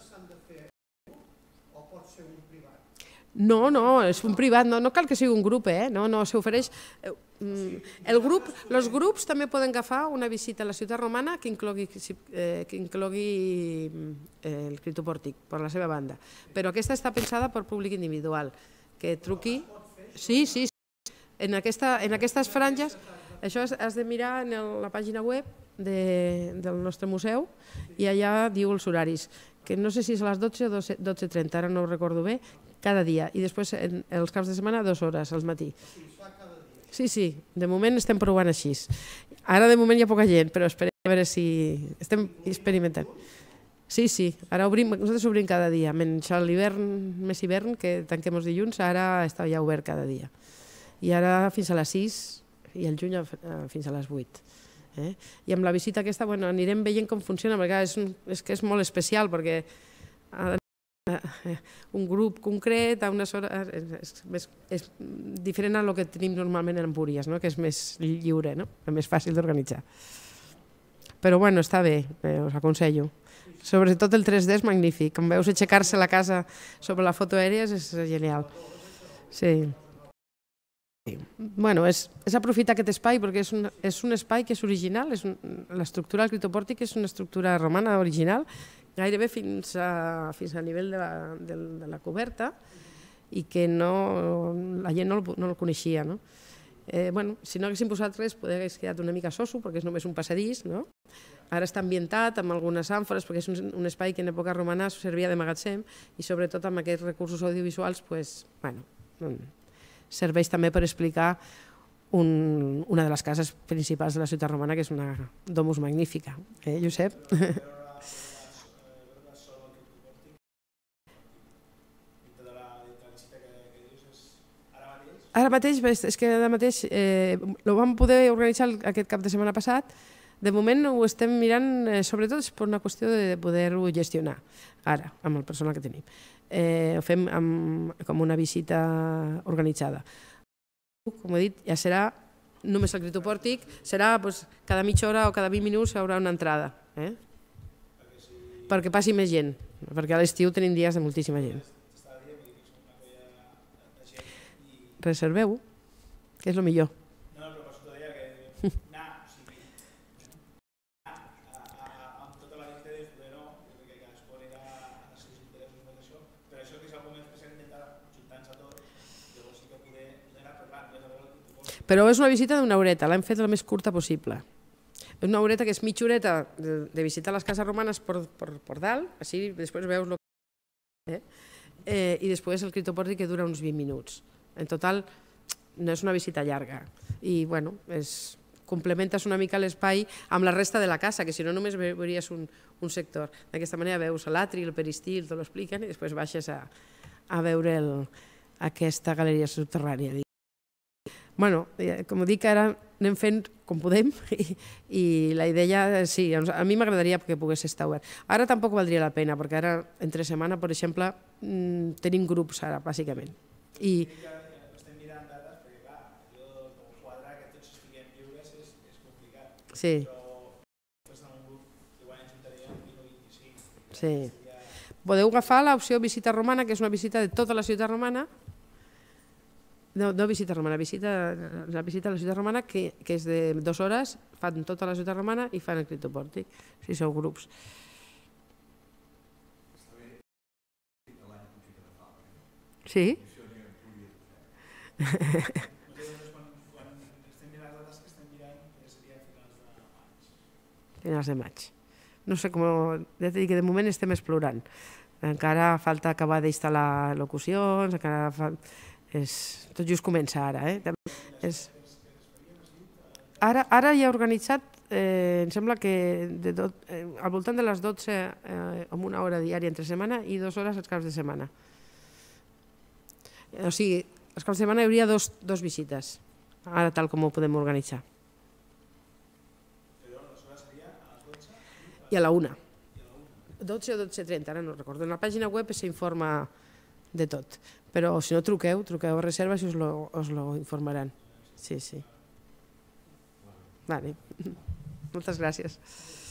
No, no, és un privat, no, no cal que sigui un grup, eh? No, no, s'ofereix... El grup, els grups també poden agafar una visita a la ciutat romana que inclogui, eh, que inclogui eh, el criptopòrtic, per la seva banda. Però aquesta està pensada per públic individual, que truqui... Sí, sí, sí. En, aquesta, en aquestes franges, això has de mirar en el, la pàgina web de, del nostre museu i allà diu els horaris, que no sé si és a les dotze o dotze trenta, ara no ho recordo bé, cada dia. I després, els caps de setmana, dues hores al matí. Sí, sí, de moment estem provant així. Ara de moment hi ha poca gent, però esperem a veure si... Estem experimentant. Sí, sí, ara obrim, nosaltres obrim cada dia, menys a l'hivern, més hivern, que tanquem els dilluns, ara està ja obert cada dia. I ara fins a les sis i el juny fins a les vuit. Eh? I amb la visita aquesta bueno, anirem veient com funciona, perquè és, un, és que és molt especial, perquè un grup concret a unes hores és, és, és diferent a lo que tenim normalment en Empúries, no? Que és més lliure, no? És més fàcil d'organitzar. Però bueno, està bé, eh, us aconsello. Sobretot el tres D és magnífic, com veus aixecar-se la casa sobre la foto aèria és genial. Sí. Bueno, és, és aprofitar aquest espai perquè és un, és un espai que és original, és un, l'estructura del criptopòrtic és una estructura romana original, gairebé fins a, fins a nivell de la, de, de la coberta i que no, la gent no el, no el coneixia. No? Eh, bueno, si no haguéssim posat res, potser hagués quedat una mica soso perquè és només un passadís. No? Ara està ambientat amb algunes àmfores perquè és un, un espai que en època romana servia de magatzem i sobretot amb aquests recursos audiovisuals pues, bueno, serveix també per explicar un, una de les cases principals de la ciutat romana, que és una domus magnífica. Eh, Josep? Ara mateix, és que ara mateix eh, ho vam poder organitzar aquest cap de setmana passat. De moment ho estem mirant, eh, sobretot per una qüestió de poder-ho gestionar, ara, amb el personal que tenim. Eh, ho fem amb, com una visita organitzada. Com he dit, ja serà només el criptopòrtic, serà pues, cada mitja hora o cada vint minuts hi haurà una entrada, eh? perquè passi més gent, perquè a l'estiu tenim dies de moltíssima gent. Reserveu, que és el millor. No, però per això deia que anar, o sigui, amb tota la visita de poder no, que cadascú anirà als seus interessos més d'això, però això que és algun més especial intentar juntar-nos a tots, llavors sí que poder anar parlant, ja saber... Però és una visita d'una horeta, l'hem fet la més curta possible. És una horeta que és mitja horeta de, de visitar les cases romanes per, per, per dalt, així després veus el que... Eh? Eh, i després el criptopòrtic que dura uns vint minuts. En total no és una visita llarga i bueno, és, complementes una mica l'espai amb la resta de la casa, que si no només veuries un, un sector. D'aquesta manera veus l'atri, el peristil, tot l'expliquen i després baixes a, a veure el, aquesta galeria subterrània. Bueno, com dic, ara anem fent com podem i, i la idea, sí, a mi m'agradaria que pogués estar obert. Ara tampoc valdria la pena, perquè ara, entre setmana, per exemple, tenim grups ara, bàsicament. I estem mirant dates, perquè clar, jo com quadrar que tots estiguem lliures és complicat. Sí. Però després en un grup igual ens juntaríem i no vint-i-cinc. Sí. Podeu agafar l'opció visita romana, que és una visita de tota la ciutat romana. No, no visita romana, visita, la visita a la ciutat romana que, que és de dues hores, fan tota la ciutat romana i fan el criptopòrtic, si sou grups. Sí? Nosaltres quan estem mirant les dates que estem mirant seria a finals de maig. Finals de maig. No sé com... Ja t'he dit que de moment estem explorant. Encara falta acabar d'instal·lar locucions, encara fa... És, tot just comença ara. Eh? És... Ara, ara ja he organitzat, eh, em sembla que de tot, eh, al voltant de les dotze, eh, amb una hora diària entre setmana i dues hores els caps de setmana. O sigui, els caps de setmana hi hauria dos, dos visites, ara tal com ho podem organitzar. Però aleshores seria a les dotze? I a la una. dotze o dotze trenta, ara no recordo. En la pàgina web s'informa de tot. Però si no truqueu, truqueu a reserves i us lo, us lo informaran. Sí, sí. Vale. Moltes gràcies.